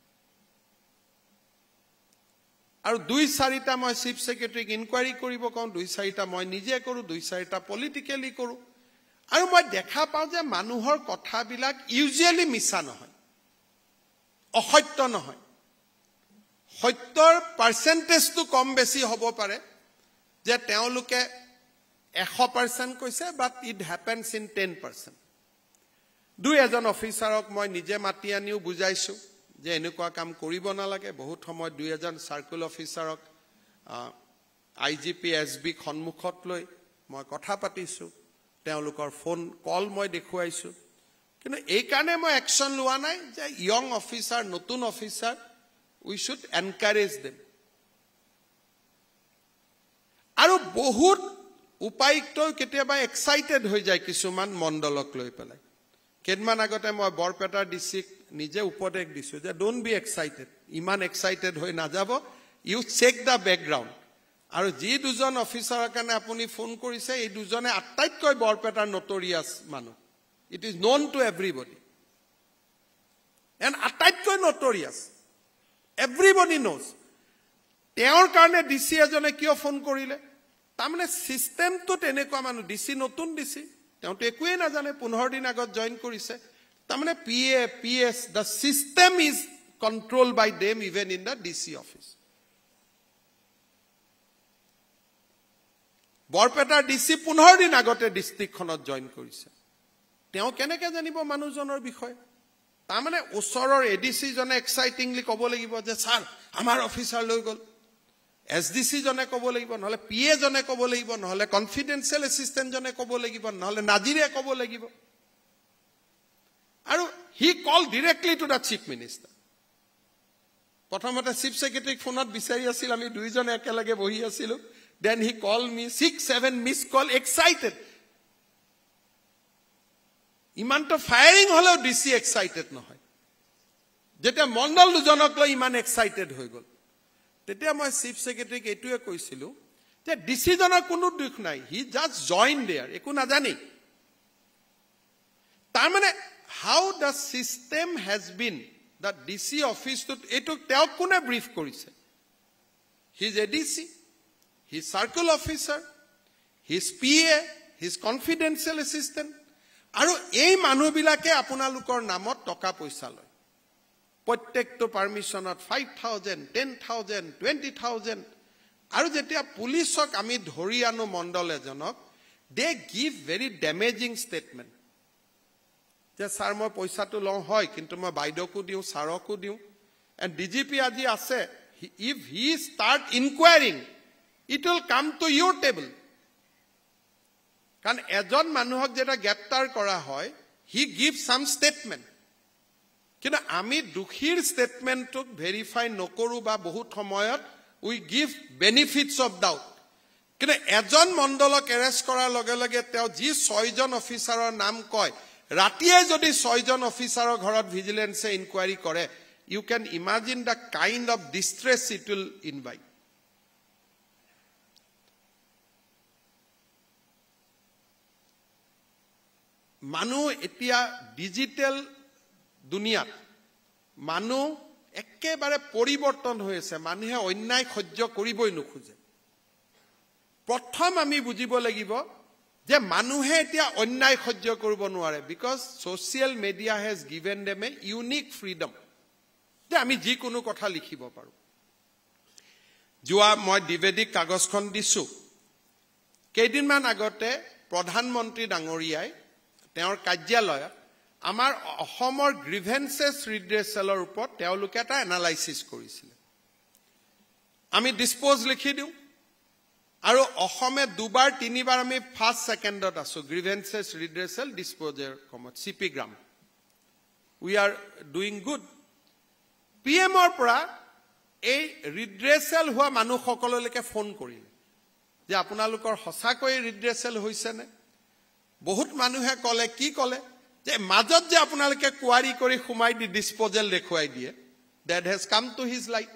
আৰু 2-4টা মই চিফ সেক্ৰেটাৰীক ইনকুৱাৰী কৰিব কওঁ 2-4টা মই নিজে কৰো 2-4টা পলিটিক্যালি কৰো আৰু মই দেখা পাওঁ যে মানুহৰ কথাবিলাক ইউজুৱেলি মিছা নহয় অসত্য নহয় সত্যৰ পাৰ্চেন্টেজটো কম বেছি হ'ব পাৰে যে তেওঁলোকে 100% কৈছে বাট ইট হ্যাপেন্স ইন 10% দুই এজন অফিচাৰক মই নিজে মাতি আনিও বুজাইছো যে এনেকুৱা কাম কৰিব নালাগে বহুত সময় দুই এজন সাৰ্কেল অফিচাৰক আইজিপি এসবি সন্মুখত লৈ মই কথা পাতিছো তেওঁলোকৰ ফোন কল মই দেখুৱাইছো কিন্তু এই কাৰণে মই একচন লোৱা নাই যে ইয়ং অফিচাৰ নতুন officer we should encourage them আৰু বহুত উপায়ুক্ত কেতিয়াবা এক্সাইটেড হৈ যায় কিছুমান মণ্ডলক লৈ পেলাই কেডমান আগতে মই বৰপেটাৰ ডিস্ট্ৰিক্ট নিজে উপদেশ দিছো যে ডোন্ট বি এক্সাইটেড ইমান এক্সাইটেড হৈ না যাব ইউ চেক দা ব্যাকগ্ৰাউণ্ড আৰু যি দুজন অফিচাৰৰ কাৰণে আপুনি ফোন কৰিছে এই দুজনে আটাইতকৈ বৰপেটাৰ নটৰিয়াস মানুহ it is known to everybody and আটাইতকৈ নটৰিয়াস এভৰিবডি নোজ তেওঁৰ কাৰণে ডিসি এজনে কিয় ফোন কৰিলে তাৰমানে সিস্টেমটোত এনেকুৱা মানুহ ডিসি নতুন ডিসি তেওঁটো একোৱে নাজানে 15 দিন আগত জয়েন কৰিছে তাৰমানে PA PS the system is controlled by them even in the DC office বৰপেটাৰ ডিসি 15 দিন আগতে ডিস্ট্ৰিক্টখনত জয়েন কৰিছে তেওঁ কেনেকৈ জানিব মানুহজনৰ বিষয়ে তাৰমানে ওচৰৰ এডিসি জনে এক্সাইটিংলি ক'ব লাগিব যে স্যাৰ আমাৰ অফিচাৰ লৈ গল এসডিসি জনে ক'ব লাগিব নহলে PA জনে ক'ব লাগিব নহলে কনফিডেন্সিয়েল এসিস্ট্যান্ট জনে ক'ব লাগিব নহলে নাজিৰে ক'ব লাগিব আৰু he called directly to the chief minister প্ৰথমতে চিফ সেক্ৰেটাৰীক ফোনত বিচাৰি আছিল আমি দুইজনে একেলগে বহি আছিলো then he called me 6-7 missed call excited ইমানটো ফায়াৰিং হলো ডিসি এক্সাইটেড নহয় যেতিয়া মণ্ডল দুজনক লৈ ইমান এক্সাইটেড হৈ গল তেতিয়া মই চিফ সেক্ৰেটাৰীক এটুৱে কৈছিলো যে ডিসি জনৰ কোনো দুখ নাই হি জাস্ট জয়েন দেয়াৰ একো নাজানি তাৰমানে how the system has been, the DC office to eto teo kone brief korise. His ADC, his circle officer, his PA, his confidential assistant, aru ei manu bilake apunalukor namot toka poisa loy. Protecto permission at 5,000, 10,000, 20,000. Aru jetia policeok ami dhori anu mondol ejonok, they give very damaging statement. যে sir মই পয়সাটো লওঁ হয় কিন্তু মই বাইদেউকো দিওঁ সাৰকো দিওঁ and DGP আজি আছে if he start inquiring it will come to your table কাৰণ এজন মানুহক যেটা গ্ৰেপ্তাৰ কৰা হয় he gives some statement কিন্তু আমি দুখীৰ ষ্টেটমেন্টক ভেৰিফাই নকৰো বা বহুত সময়ত we give benefits of doubt কিন্তু এজন মণ্ডলক এৰেষ্ট কৰাৰ লগে লগে তেওঁ যি 6 জন অফিচাৰৰ নাম কয় ৰাতিয়ে যদি 6 জন অফিচাৰৰ ঘৰত ভিজিলেন্সে ইনকুৱাৰি কৰে you can imagine the kind of distress it will invite মানুহ এতিয়া ডিজিটাল দুনিয়াত মানুহ একেবাৰে পৰিৱৰ্তন হৈ আছে মানুহে অন্যায় সহ্য কৰিবই নোখোজে প্ৰথম আমি বুজিব লাগিব যে মানুহে এতিয়া অন্যায় সহ্য কৰিব নোৱাৰে because social media has given them a unique freedom যে আমি যি কোনো কথা লিখিব পাৰো যোৱা মই দিবেদিক কাগজখন দিছো কেইদিনমান আগতে প্ৰধানমন্ত্ৰী ডাঙৰীয়াই তেওঁৰ কাৰ্যালয়ত আমাৰ অসমৰ গ্ৰিভেন্সেছ ৰিড্ৰেচেলৰ ওপৰত তেওঁলোকে এটা এনালাইসিস কৰিছিল আমি ডিসপোজ লিখি দিও আৰু অসমে দুবাৰ তিনিবাৰ আমি ফাৰ্স্ট সেকেন্ডত আছো গ্ৰিভেন্সেছ ৰিড্ৰেচেল ডিসপোজৰ কমত সিপি গ্ৰাম we are doing good পিএমৰ পৰা এই ৰিড্ৰেচেল হোৱা মানুহ সকললৈকে ফোন কৰিলে যে আপোনালোকৰ হসাকৈ ৰিড্ৰেচেল হৈছে নে বহুত মানুহে কলে কি কলে যে মাজত যে আপোনালোকে কোৱাৰি কৰি খুমাই দি ডিসপোজেল দেখুৱাই দিয়ে that has come to his light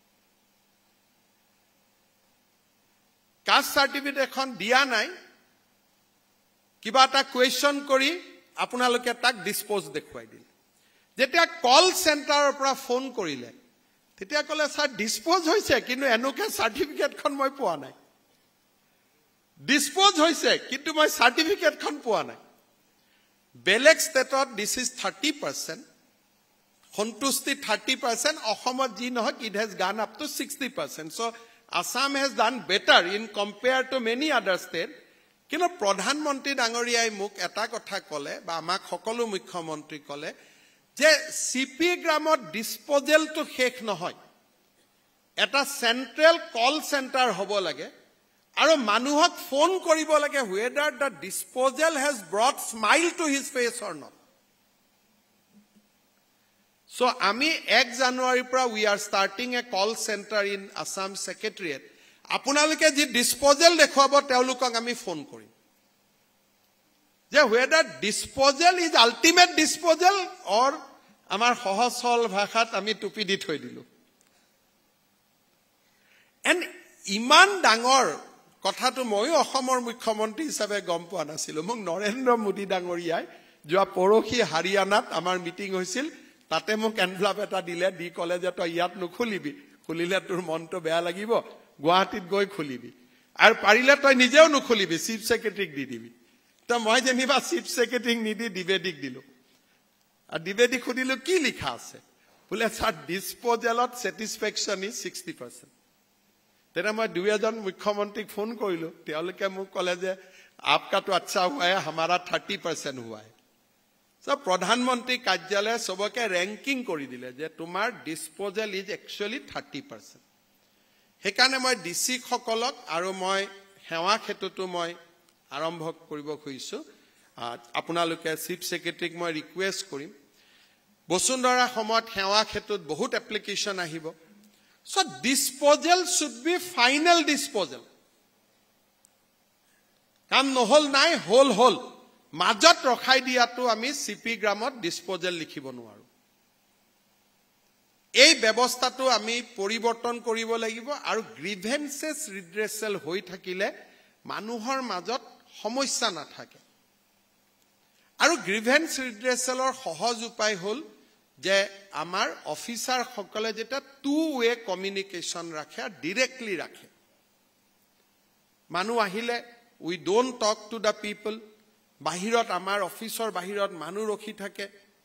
caste certificate এখন দিয়া নাই কিবা এটা কোৱেশ্চন কৰি আপোনালোকে তাক ডিসপোজ দেখুৱাই দিলে যেতিয়া কল সেন্টাৰৰ পৰা ফোন কৰিলে তেতিয়া কলে স্যাৰ ডিসপোজ হৈছে কিন্তু এনোকে সাৰ্টিফিকেটখন মই পোৱা নাই ডিসপোজ হৈছে কিন্তু মই সাৰ্টিফিকেটখন পোৱা নাই বেলেগ ষ্টেটত দিস ইজ 30% সন্তুষ্টি 30% অসমত যি নহয় it has gone up to 60% so Assam has done better in compared to many other states কিন্তু প্ৰধানমন্ত্ৰী ডাঙৰীয়াই মোক এটা কথা কলে বা আমাক সকলো মুখ্যমন্ত্ৰী কলে যে সিপি গ্ৰামত ডিসপোজেলটো শেষ নহয় এটা সেন্ট্ৰেল কল সেন্টাৰ হ'ব লাগে আৰু মানুহক ফোন কৰিব লাগে whether the disposal has brought smile to his face or not so আমি 1 জানুৱাৰীৰ পৰা we are starting a call center in Assam Secretariat আপোনালোকে যি ডিসপোজেল দেখুৱাব তেওঁলোকক আমি ফোন কৰিম যে whether disposal is ultimate disposal or আমাৰ সহজ সৰল ভাষাত আমি টুপি দি থৈ দিলো and ইমান ডাঙৰ কথাটো মই অসমৰ মুখ্যমন্ত্ৰী হিচাপে গম পোৱা নাছিলো মোক নৰেন্দ্ৰ মোদী ডাঙৰীয়াই যোৱা পৰখি হাৰিয়ানাত আমাৰ মিটিং হৈছিল তাতে মোক এনভেলপ এটা দিলে দি কলে যে তই ইয়াত নুখুলিবি খুলিলে তোৰ মনটো বেয়া লাগিব গুৱাহাটীত গৈ খুলিবি আৰু পাৰিলে তই নিজেও নুখুলিবি চিফ সেক্ৰেটাৰীক দি দিবি তো মই যেনিবা চিফ সেক্ৰেটাৰীক নিদি দিবেদিক দিলো আৰু দিবেদিক খুদিলো কি লিখা আছে বোলে স্যাৰ ডিসপোজেলত স্যাটিসফ্যাকশন ইজ 60% तेरा मैं दुएजन मुख्यमंत्री फोन करिलो তেওঁলোকে মোক কলে যে आपका तो अच्छा हुआ है हमारा 30% हुआ है सब प्रधानमंत्री कार्यालय सबके रैंकिंग কৰি দিলে যে তোমাৰ ডিসপোজেল ইজ एक्चुअली 30% হেকানে মই ডিসি সকলক আৰু মই হেৱা ক্ষেত্ৰটো মই আৰম্ভ কৰিব খুজিছো আপোনালোকে চিফ সেক্ৰেটাৰীক মই ৰিকুৱেষ্ট কৰিম বসুন্ধৰা সময়ত হেৱা ক্ষেত্ৰত বহুত এপ্লিকেশন আহিব So disposal should be final disposal. কাম নহল নাই হল মাজত ৰখাই দিয়াটো আমি সিপি গ্ৰামত ডিসপোজেল লিখিব নোৱাৰো এই ব্যৱস্থাটো আমি পৰিৱৰ্তন কৰিব লাগিব আৰু গ্ৰিভেন্সেছ ৰিড্ৰেচেল হৈ থাকিলে মানুহৰ মাজত সমস্যা নাথাকে আৰু গ্ৰিভেন্স ৰিড্ৰেচেলৰ সহজ উপায় হ'ল যে আমাৰ অফিচাৰ সকলে যেটা টু ৱে কমিউনিকেশ্যন ৰাখে ডাইৰেক্টলি ৰাখে মানুহ আহিলে উই don't talk to the people বাহিৰত আমাৰ অফিচৰ বাহিৰত মানুহ ৰখি থাকে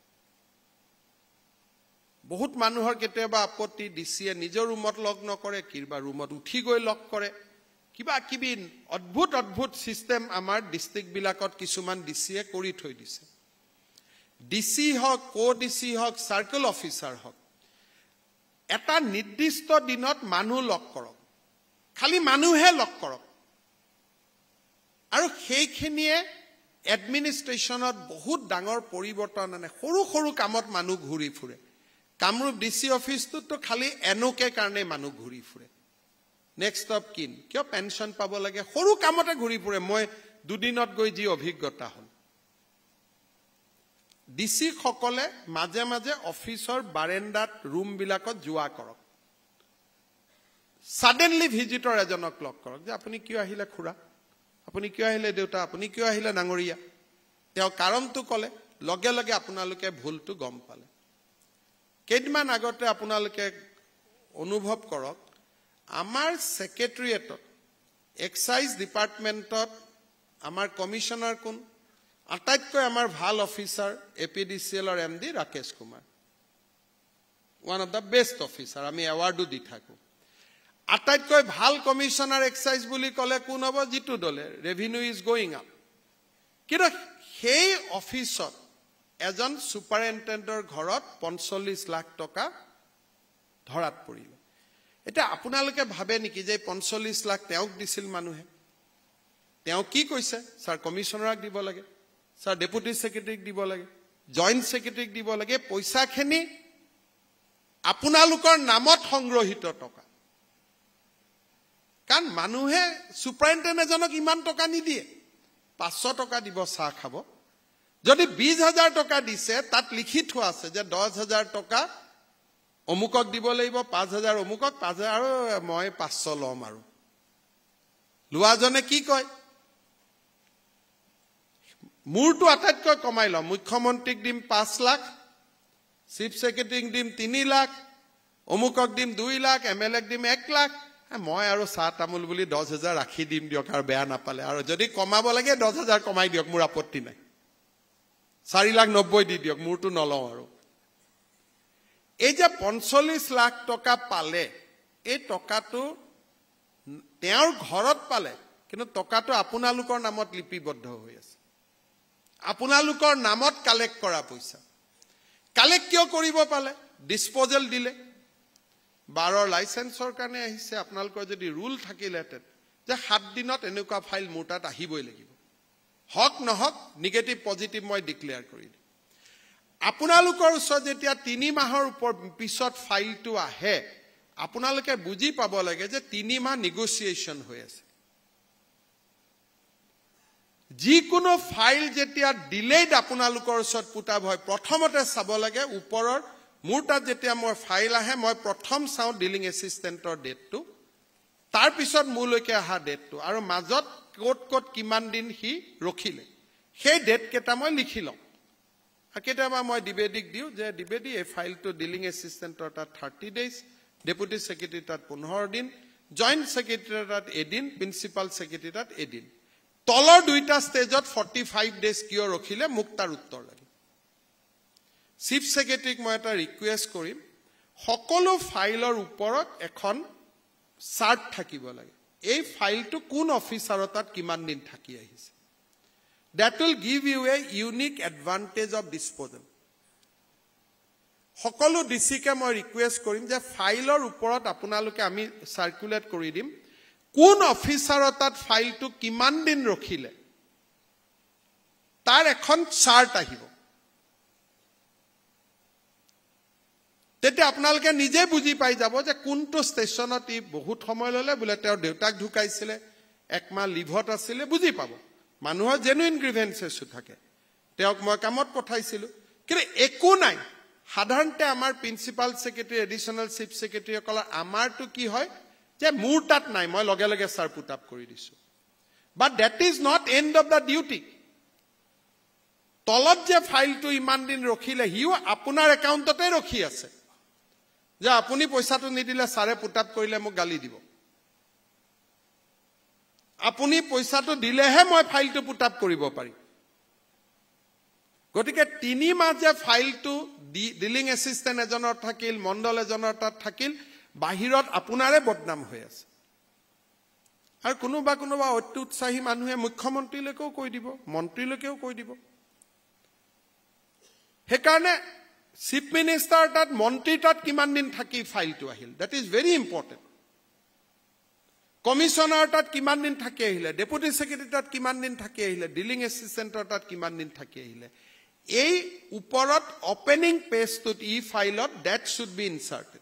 বহুত মানুহৰ কেতিয়াবা আপত্তি ডিসিয়ে নিজৰ ৰুমত লগ নকৰে কিবা ৰুমত উঠি গৈ লগ কৰে কিবা কিবি অদ্ভুত সিস্টেম আমাৰ ডিস্ট্ৰিক্ট বিলাকত কিছুমান ডিসিয়ে কৰি থৈ দিছে ডিসি হক কো ডিসি হক সার্কেল অফিসার হক এটা নিৰ্দিষ্ট দিনত মানুহ লগ কৰক খালি মানুহে লগ কৰক আৰু সেইখিনিয়ে এডমিনিষ্ট্ৰেচনত বহুত ডাঙৰ পৰিৱৰ্তন আনে সৰু কামত মানুহ ঘূৰি ফুৰে কামৰূপ ডিসি অফিসটো খালি এনোকে কাৰণে মানুহ ঘূৰি ফুৰে নেক্সট অফ কিন কিয় পেনশন পাব লাগে সৰু কামতে ঘূৰি ফুৰে মই দুদিনত গৈ যি অভিজ্ঞতা হ'ল ডিসি সকলে মাঝে মাঝে অফিসৰ বাৰেন্দাত ৰুম বিলাকত যোৱা কৰক সাডেনলি ভিজিটৰ এজনক লগ কৰক যে আপুনি কিয় আহিলে খুৰা আপুনি কিয় আহিলে দেউতা আপুনি কিয় আহিলে নাঙৰীয়া তেওঁ কাৰণটো কলে লগে লগে আপোনালোকে ভুলটো গম পালে কেইদিনমান আগতে আপোনালোকে অনুভৱ কৰক আমাৰ সেক্ৰেটাৰিয়েটত এক্সাইজ ডিপাৰ্টমেন্টত আমাৰ কমিশনাৰ কোন আটাইতকৈ আমাৰ ভাল অফিচাৰ এপিডিসিএল আৰু MD Rakesh Kumar one of the best officer আমি এৱাৰ্ডো দি থাকো আটাইতকৈ ভাল কমিশনাৰ এক্সাইজ বুলি কলে কোন হ'ব জিতু দলে ৰেভিনিউ ইজ গোইং আপ কিন্তু সেই অফিসত এজন সুপাৰিনটেন্ডেন্টৰ ঘৰত 45 লাখ টকা ধৰাত পৰিল এটা আপোনালোকে ভাবে নেকি যে 45 লাখ তেওঁক দিছিল মানুহে তেওঁ কি কৈছে স্যাৰ কমিশনাৰক দিব লাগে স্যাৰ ডেপুটি সেক্ৰেটাৰীক দিব লাগে জয়েন্ট সেক্ৰেটাৰীক দিব লাগে পইচাখিনি আপোনালোকৰ নামত সংগ্ৰহিত টকা কাৰণ মানুহে সুপাৰিনটেন্ডেন্ট এজনক ইমান টকা নিদিয়ে 500 টকা দিব চাহ খাব যদি 20,000 টকা দিছে তাত লিখি থোৱা আছে যে 10,000 টকা অমুকক দিব লাগিব 5,000 অমুকক 5,000 আৰু মই 500 লম আৰু লুৱাজনে কি কয় মূৰটো আটাইতকৈ কমাই লম মুখ্যমন্ত্ৰীক দিম 5 লাখ চিফ সেক্ৰেটাৰীক দিম 3 লাখ অমুকক দিম 2 লাখ এমএলএক দিম 1 লাখ মই আৰু চাহ তামুল বুলি 10,000 ৰাখি দিম দিয়ক আৰু বেয়া নাপালে আৰু যদি কমাব লাগে 10,000 কমাই দিয়ক মোৰ আপত্তি নাই 4,90,000 দি দিয়ক মোৰটো নলও আৰু এই যে 45 লাখ টকা পালে এই টকাটো তেওঁৰ ঘৰত পালে কিন্তু টকাটো আপোনালোকৰ নামত লিপিবদ্ধ হৈ আছে আপোনালোকৰ নামত কালেক্ট কৰা পইচা কালেক্ট কিয় কৰিব পালে ডিসপোজেল দিলে 12 লাইসেন্সৰ কাৰণে আহিছে আপোনালোকৰ যদি ৰুল থাকিলেহেঁতেন যে 7 দিনত এনেকুৱা ফাইল মোৰ তাত আহিবই লাগিব হক নহক নিগেটিভ পজিটিভ মই ডিক্লেয়াৰ কৰি দিম আপোনালোকৰ ওচৰত যেতিয়া 3 মাহৰ পিছত ফাইলটো আহে আপোনালোকে বুজি পাব লাগে যে 3 মাহ নেগোসিয়েশন হৈ আছে যিকোনো ফাইল যেতিয়া ডিলেড আপোনালোকৰ ওচৰত পুটাব হয় প্ৰথমতে চাব লাগে ওপৰৰ মোৰ তাত যেতিয়া মই ফাইল আহে মই প্ৰথম চাও ডিলিং এসিস্টেন্টৰ ডেটটো তাৰ পিছত মোলৈকে আহা ডেটটো আৰু মাজত কোট কিমান দিন হি ৰখিলে সেই ডেট কেটা মই লিখি লম কেতিয়াবা মই ডিবেডিক দিও যে ডিবেডি এই ফাইলটো ডিলিং এসিস্টেন্টৰ তাত 30 ডেজ ডেপুটি সেক্ৰেটাৰী তাত 15 দিন জয়েন্ট সেক্ৰেটাৰী তাত এদিন প্ৰিন্সিপাল সেক্ৰেটাৰী তাত এদিন তলৰ দুইটা ষ্টেজত 45 ডেজ কিয় ৰখিলে মোক তাৰ উত্তৰ লাগে চিফ সেক্ৰেটাৰীক মই এটা ৰিকুৱেষ্ট কৰিম সকলো ফাইলৰ ওপৰত এখন চাৰ্ট থাকিব লাগে এই ফাইলটো কোন অফিচাৰৰ তাত কিমান দিন থাকি আহিছে that will give you a unique advantage of disposal সকলো ডিসিকে মই ৰিকুৱেষ্ট কৰিম যে ফাইলৰ ওপৰত আপোনালোকে আমি সাৰ্কুলেট কৰি দিম কোন অফিচাৰৰ তাত ফাইলটো কিমান দিন ৰখিলে তাৰ এখন চাৰ্ট আহিব তেতিয়া আপোনালোকে নিজে বুজি পাই যাব যে কোনটো ষ্টেচনত ই বহুত সময় ললে বুলে তেওঁৰ দেউতাক ঢুকাইছিলে একমাহ লিভত আছিলে বুজি পাব মানুহৰ জেনুইন গ্ৰিভেন্সেছ থাকে তেওঁক মই কামত পঠাইছিলো কিন্তু একো নাই সাধাৰণতে আমাৰ principal secretary additional chief secretary কলা আমাৰটো কি হয় যে মোৰ তাত নাই মই লগে লগে সাৰ পুট আপ কৰি দিছো but that is not end of the duty তলত যে ফাইলটো ইমান দিন ৰখিলে হিও আপোনাৰ একাউণ্টতে ৰখি আছে যে আপুনি পইচাটো নিদিলে সাৰে পুটাপ কৰিলে মোক গালি দিব আপুনি পইচাটো দিলেহে মই ফাইলটো পুটাপ কৰিব পাৰিম গতিকে 3 মাহ যে ফাইলটো ডিলিং এসিস্টেন্ট এজনৰ থাকিল মণ্ডল এজনৰ তাত থাকিল বাহিৰত আপোনাৰে বদনাম হৈ আছে আৰু কোনোবা অতি উৎসাহী মানুহে মুখ্যমন্ত্ৰীলৈকেও কৈ দিব মন্ত্ৰীলৈকেও কৈ দিব হেকাৰণে চিফ মিনিষ্টাৰ তাত মন্ত্ৰী তাত কিমান দিন থাকি ফাইলটো আহিল that is very important commissioner তাত কিমান দিন থাকি আহিলে ডেপুটি সেক্ৰেটাৰী তাত কিমান দিন থাকি আহিলে ডিলিং এসিস্টেন্টৰ তাত কিমান দিন থাকি আহিলে এই ওপৰত ওপেনিং পেজটোত ই ফাইলত দ্যাট শুড বি ইনসাৰ্টেড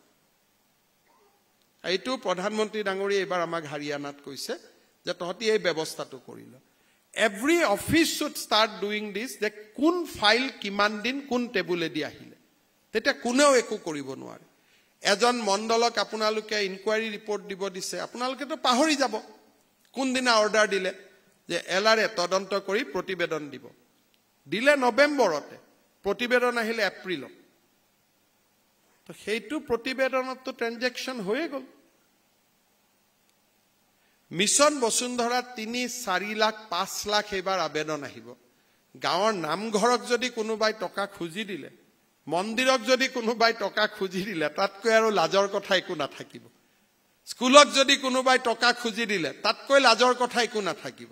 এইটো প্ৰধানমন্ত্ৰী ডাঙৰী এবাৰ আমাক হাৰিয়ানাত কৈছে যে তহতি এই ব্যৱস্থাটো কৰিল every office should start doing this যে কোন ফাইল কিমান দিন কোন টেবুলে দি আহিলে তেতিয়া কোনেও একো কৰিব নোৱাৰে এজন মণ্ডলক আপোনালোকে ইনকুৱাৰী ৰিপৰ্ট দিব দিছে আপোনালোকেতো পাহৰি যাব কোন দিনা অৰ্ডাৰ দিলে যে এলাৰে তদন্ত কৰি প্ৰতিবেদন দিব দিলে নৱেম্বৰতে প্ৰতিবেদন আহিলে এপ্ৰিলত তো সেইটো প্ৰতিবেদনতো ট্ৰানজেকশন হৈ গল মিছন বসুন্ধৰা 3-4 লাখ 5 লাখ এবাৰ আবেদন আহিব গাঁৱৰ নামঘৰক যদি কোনোবাই টকা খুজি দিলে মন্দিৰক যদি কোনোবাই টকা খুজি দিলে তাতকৈ আৰু লাজৰ কথা একো নাথাকিব স্কুলক যদি কোনোবাই টকা খুজি দিলে তাতকৈ লাজৰ কথা একো নাথাকিব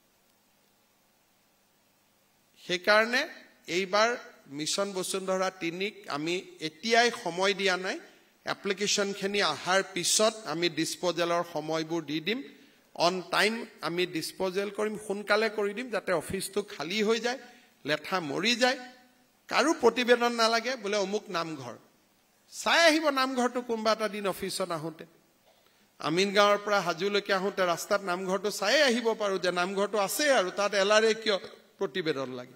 সেইকাৰণে এইবাৰ মিছন বসুন্ধৰা 3ক আমি এতিয়াই সময় দিয়া নাই এপ্লিকেশন খিনি আহাৰ পিছত আমি ডিসপোজালৰ সময়বোৰ দি দিম অন টাইম আমি ডিসপোজাল কৰিম সোনকালে কৰি দিম যাতে অফিসটো খালি হৈ যায় লেঠা মৰি যায় কাৰো প্ৰতিবেদন নালাগে বলে অমুক নামঘৰ চাই আহিব নামঘৰটো কোনবা এটা দিন অফিসত আহোতে আমিন গাঁৱৰ পৰা হাজুলৈকে আহোতে ৰাস্তাত নামঘৰটো চাই আহিব পাৰো যে নামঘৰটো আছে আৰু তাত এলাৰে কিয় প্ৰতিবেদন লাগে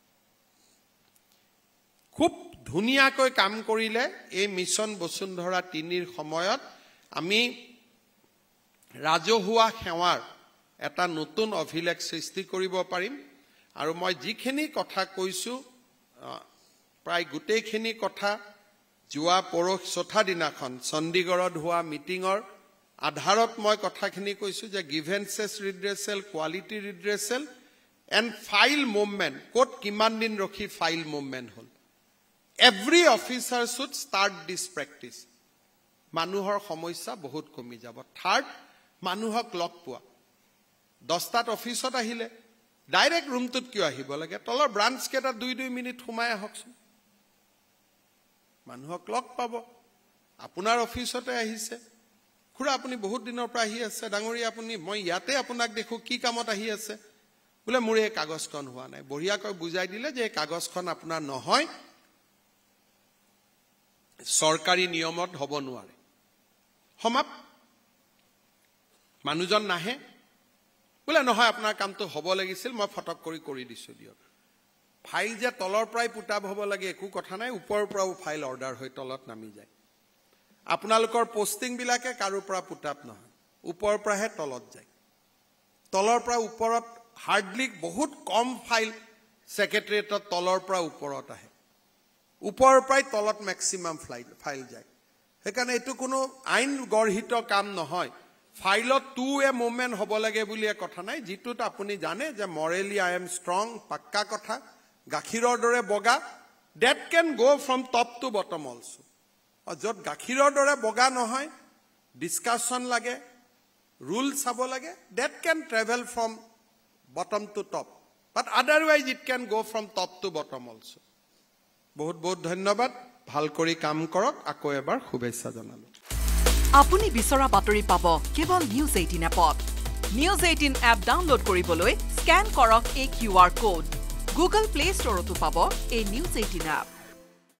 খুব ধুনিয়াকৈ কাম কৰিলে এই মিছন বসুন্ধৰা 3ৰ সময়ত আমি ৰাজহুৱা সেৱাৰ এটা নতুন অভিলেখ সৃষ্টি কৰিব পাৰিম আৰু মই যিখিনি কথা কৈছো প্ৰায় গোটেইখিনি কথা জুৱা পৰখ চথা দিনাখন চণ্ডীগড়ত হোৱা মিটিঙৰ আধাৰত মই কথাখিনি কৈছো যে grievances redressal quality redressal and file movement কোট কিমান দিন ৰখি ফাইল মুভমেন্ট হল every officer should start this practice মানুহৰ সমস্যা বহুত কমি যাব থাৰ্ড মানুহক লগ পোৱা 10টাত অফিসত আহিলে ডাইৰেক্ট ৰুমটোত কিয় আহিব লাগে তলৰ ব্ৰাঞ্চ কেটা 2 মিনিট সোমাই আহকচোন মানুহক লগ পাব আপোনাৰ অফিসতে আহিছে খুৰা আপুনি বহুত দিনৰ পৰা আহি আছে ডাঙৰী আপুনি মই ইয়াতে আপোনাক দেখো কি কামত আহি আছে বলে মোৰ এই কাগজখন হোৱা নাই বঢ়িয়াকৈ বুজাই দিলে যে এই কাগজখন আপোনাৰ নহয় সৰকাৰি নিয়মত হ'ব নোৱাৰে সমাপ মানুহজন নাহে বলে নহয় আপোনাৰ কামটো হ'ব লাগিছিল মই ফটক কৰি দিছো দিয়ক ফাইল যে তলৰ পৰাই পুটাব হ'ব লাগে একো কথা নাই ওপৰৰ পৰাও ফাইল অৰ্ডাৰ হৈ তলত নামি যায় আপোনালোকৰ পোষ্টিং বিলাকে কাৰো পৰা পুটাপ নহয় ওপৰৰ পৰাহে তলত যায় তলৰ পৰা ওপৰত হাৰ্ডলি বহুত কম ফাইল সেক্ৰেটাৰিয়েটত তলৰ পৰা ওপৰত আহে ওপৰৰ পৰাই তলত ম্যাক্সিমাম ফাইল যায় হেকাৰণে এটো কোনো আইন গৰ্হিত কাম নহয় ফাইলত 2 মুভমেন্ট হ'ব লাগে বুলি কথা নাই জিতুত আপুনি জানে যে মৰেলি আই এম ষ্ট্ৰং পাক্কা কথা গাখীৰৰ দৰে বগা that can go from top to bottom also যত গাখীৰৰ দৰে বগা নহয় ডিসকাশন লাগে ৰুল চাব লাগে that can travel from bottom to top but otherwise it can go from top to bottom also বহুত বহুত ধন্যবাদ ভাল কৰি কাম কৰক আকৌ এবাৰ শুভেচ্ছা জনালো আপুনি বিচৰা বাতৰি পাব কেৱল নিউজ 18 এপত নিউজ 18 এপ ডাউনলোড কৰিবলৈ স্ক্যান কৰক এই QR কোড গুগল প্লে ষ্টৰতো পাব এই নিউজ 18 এপ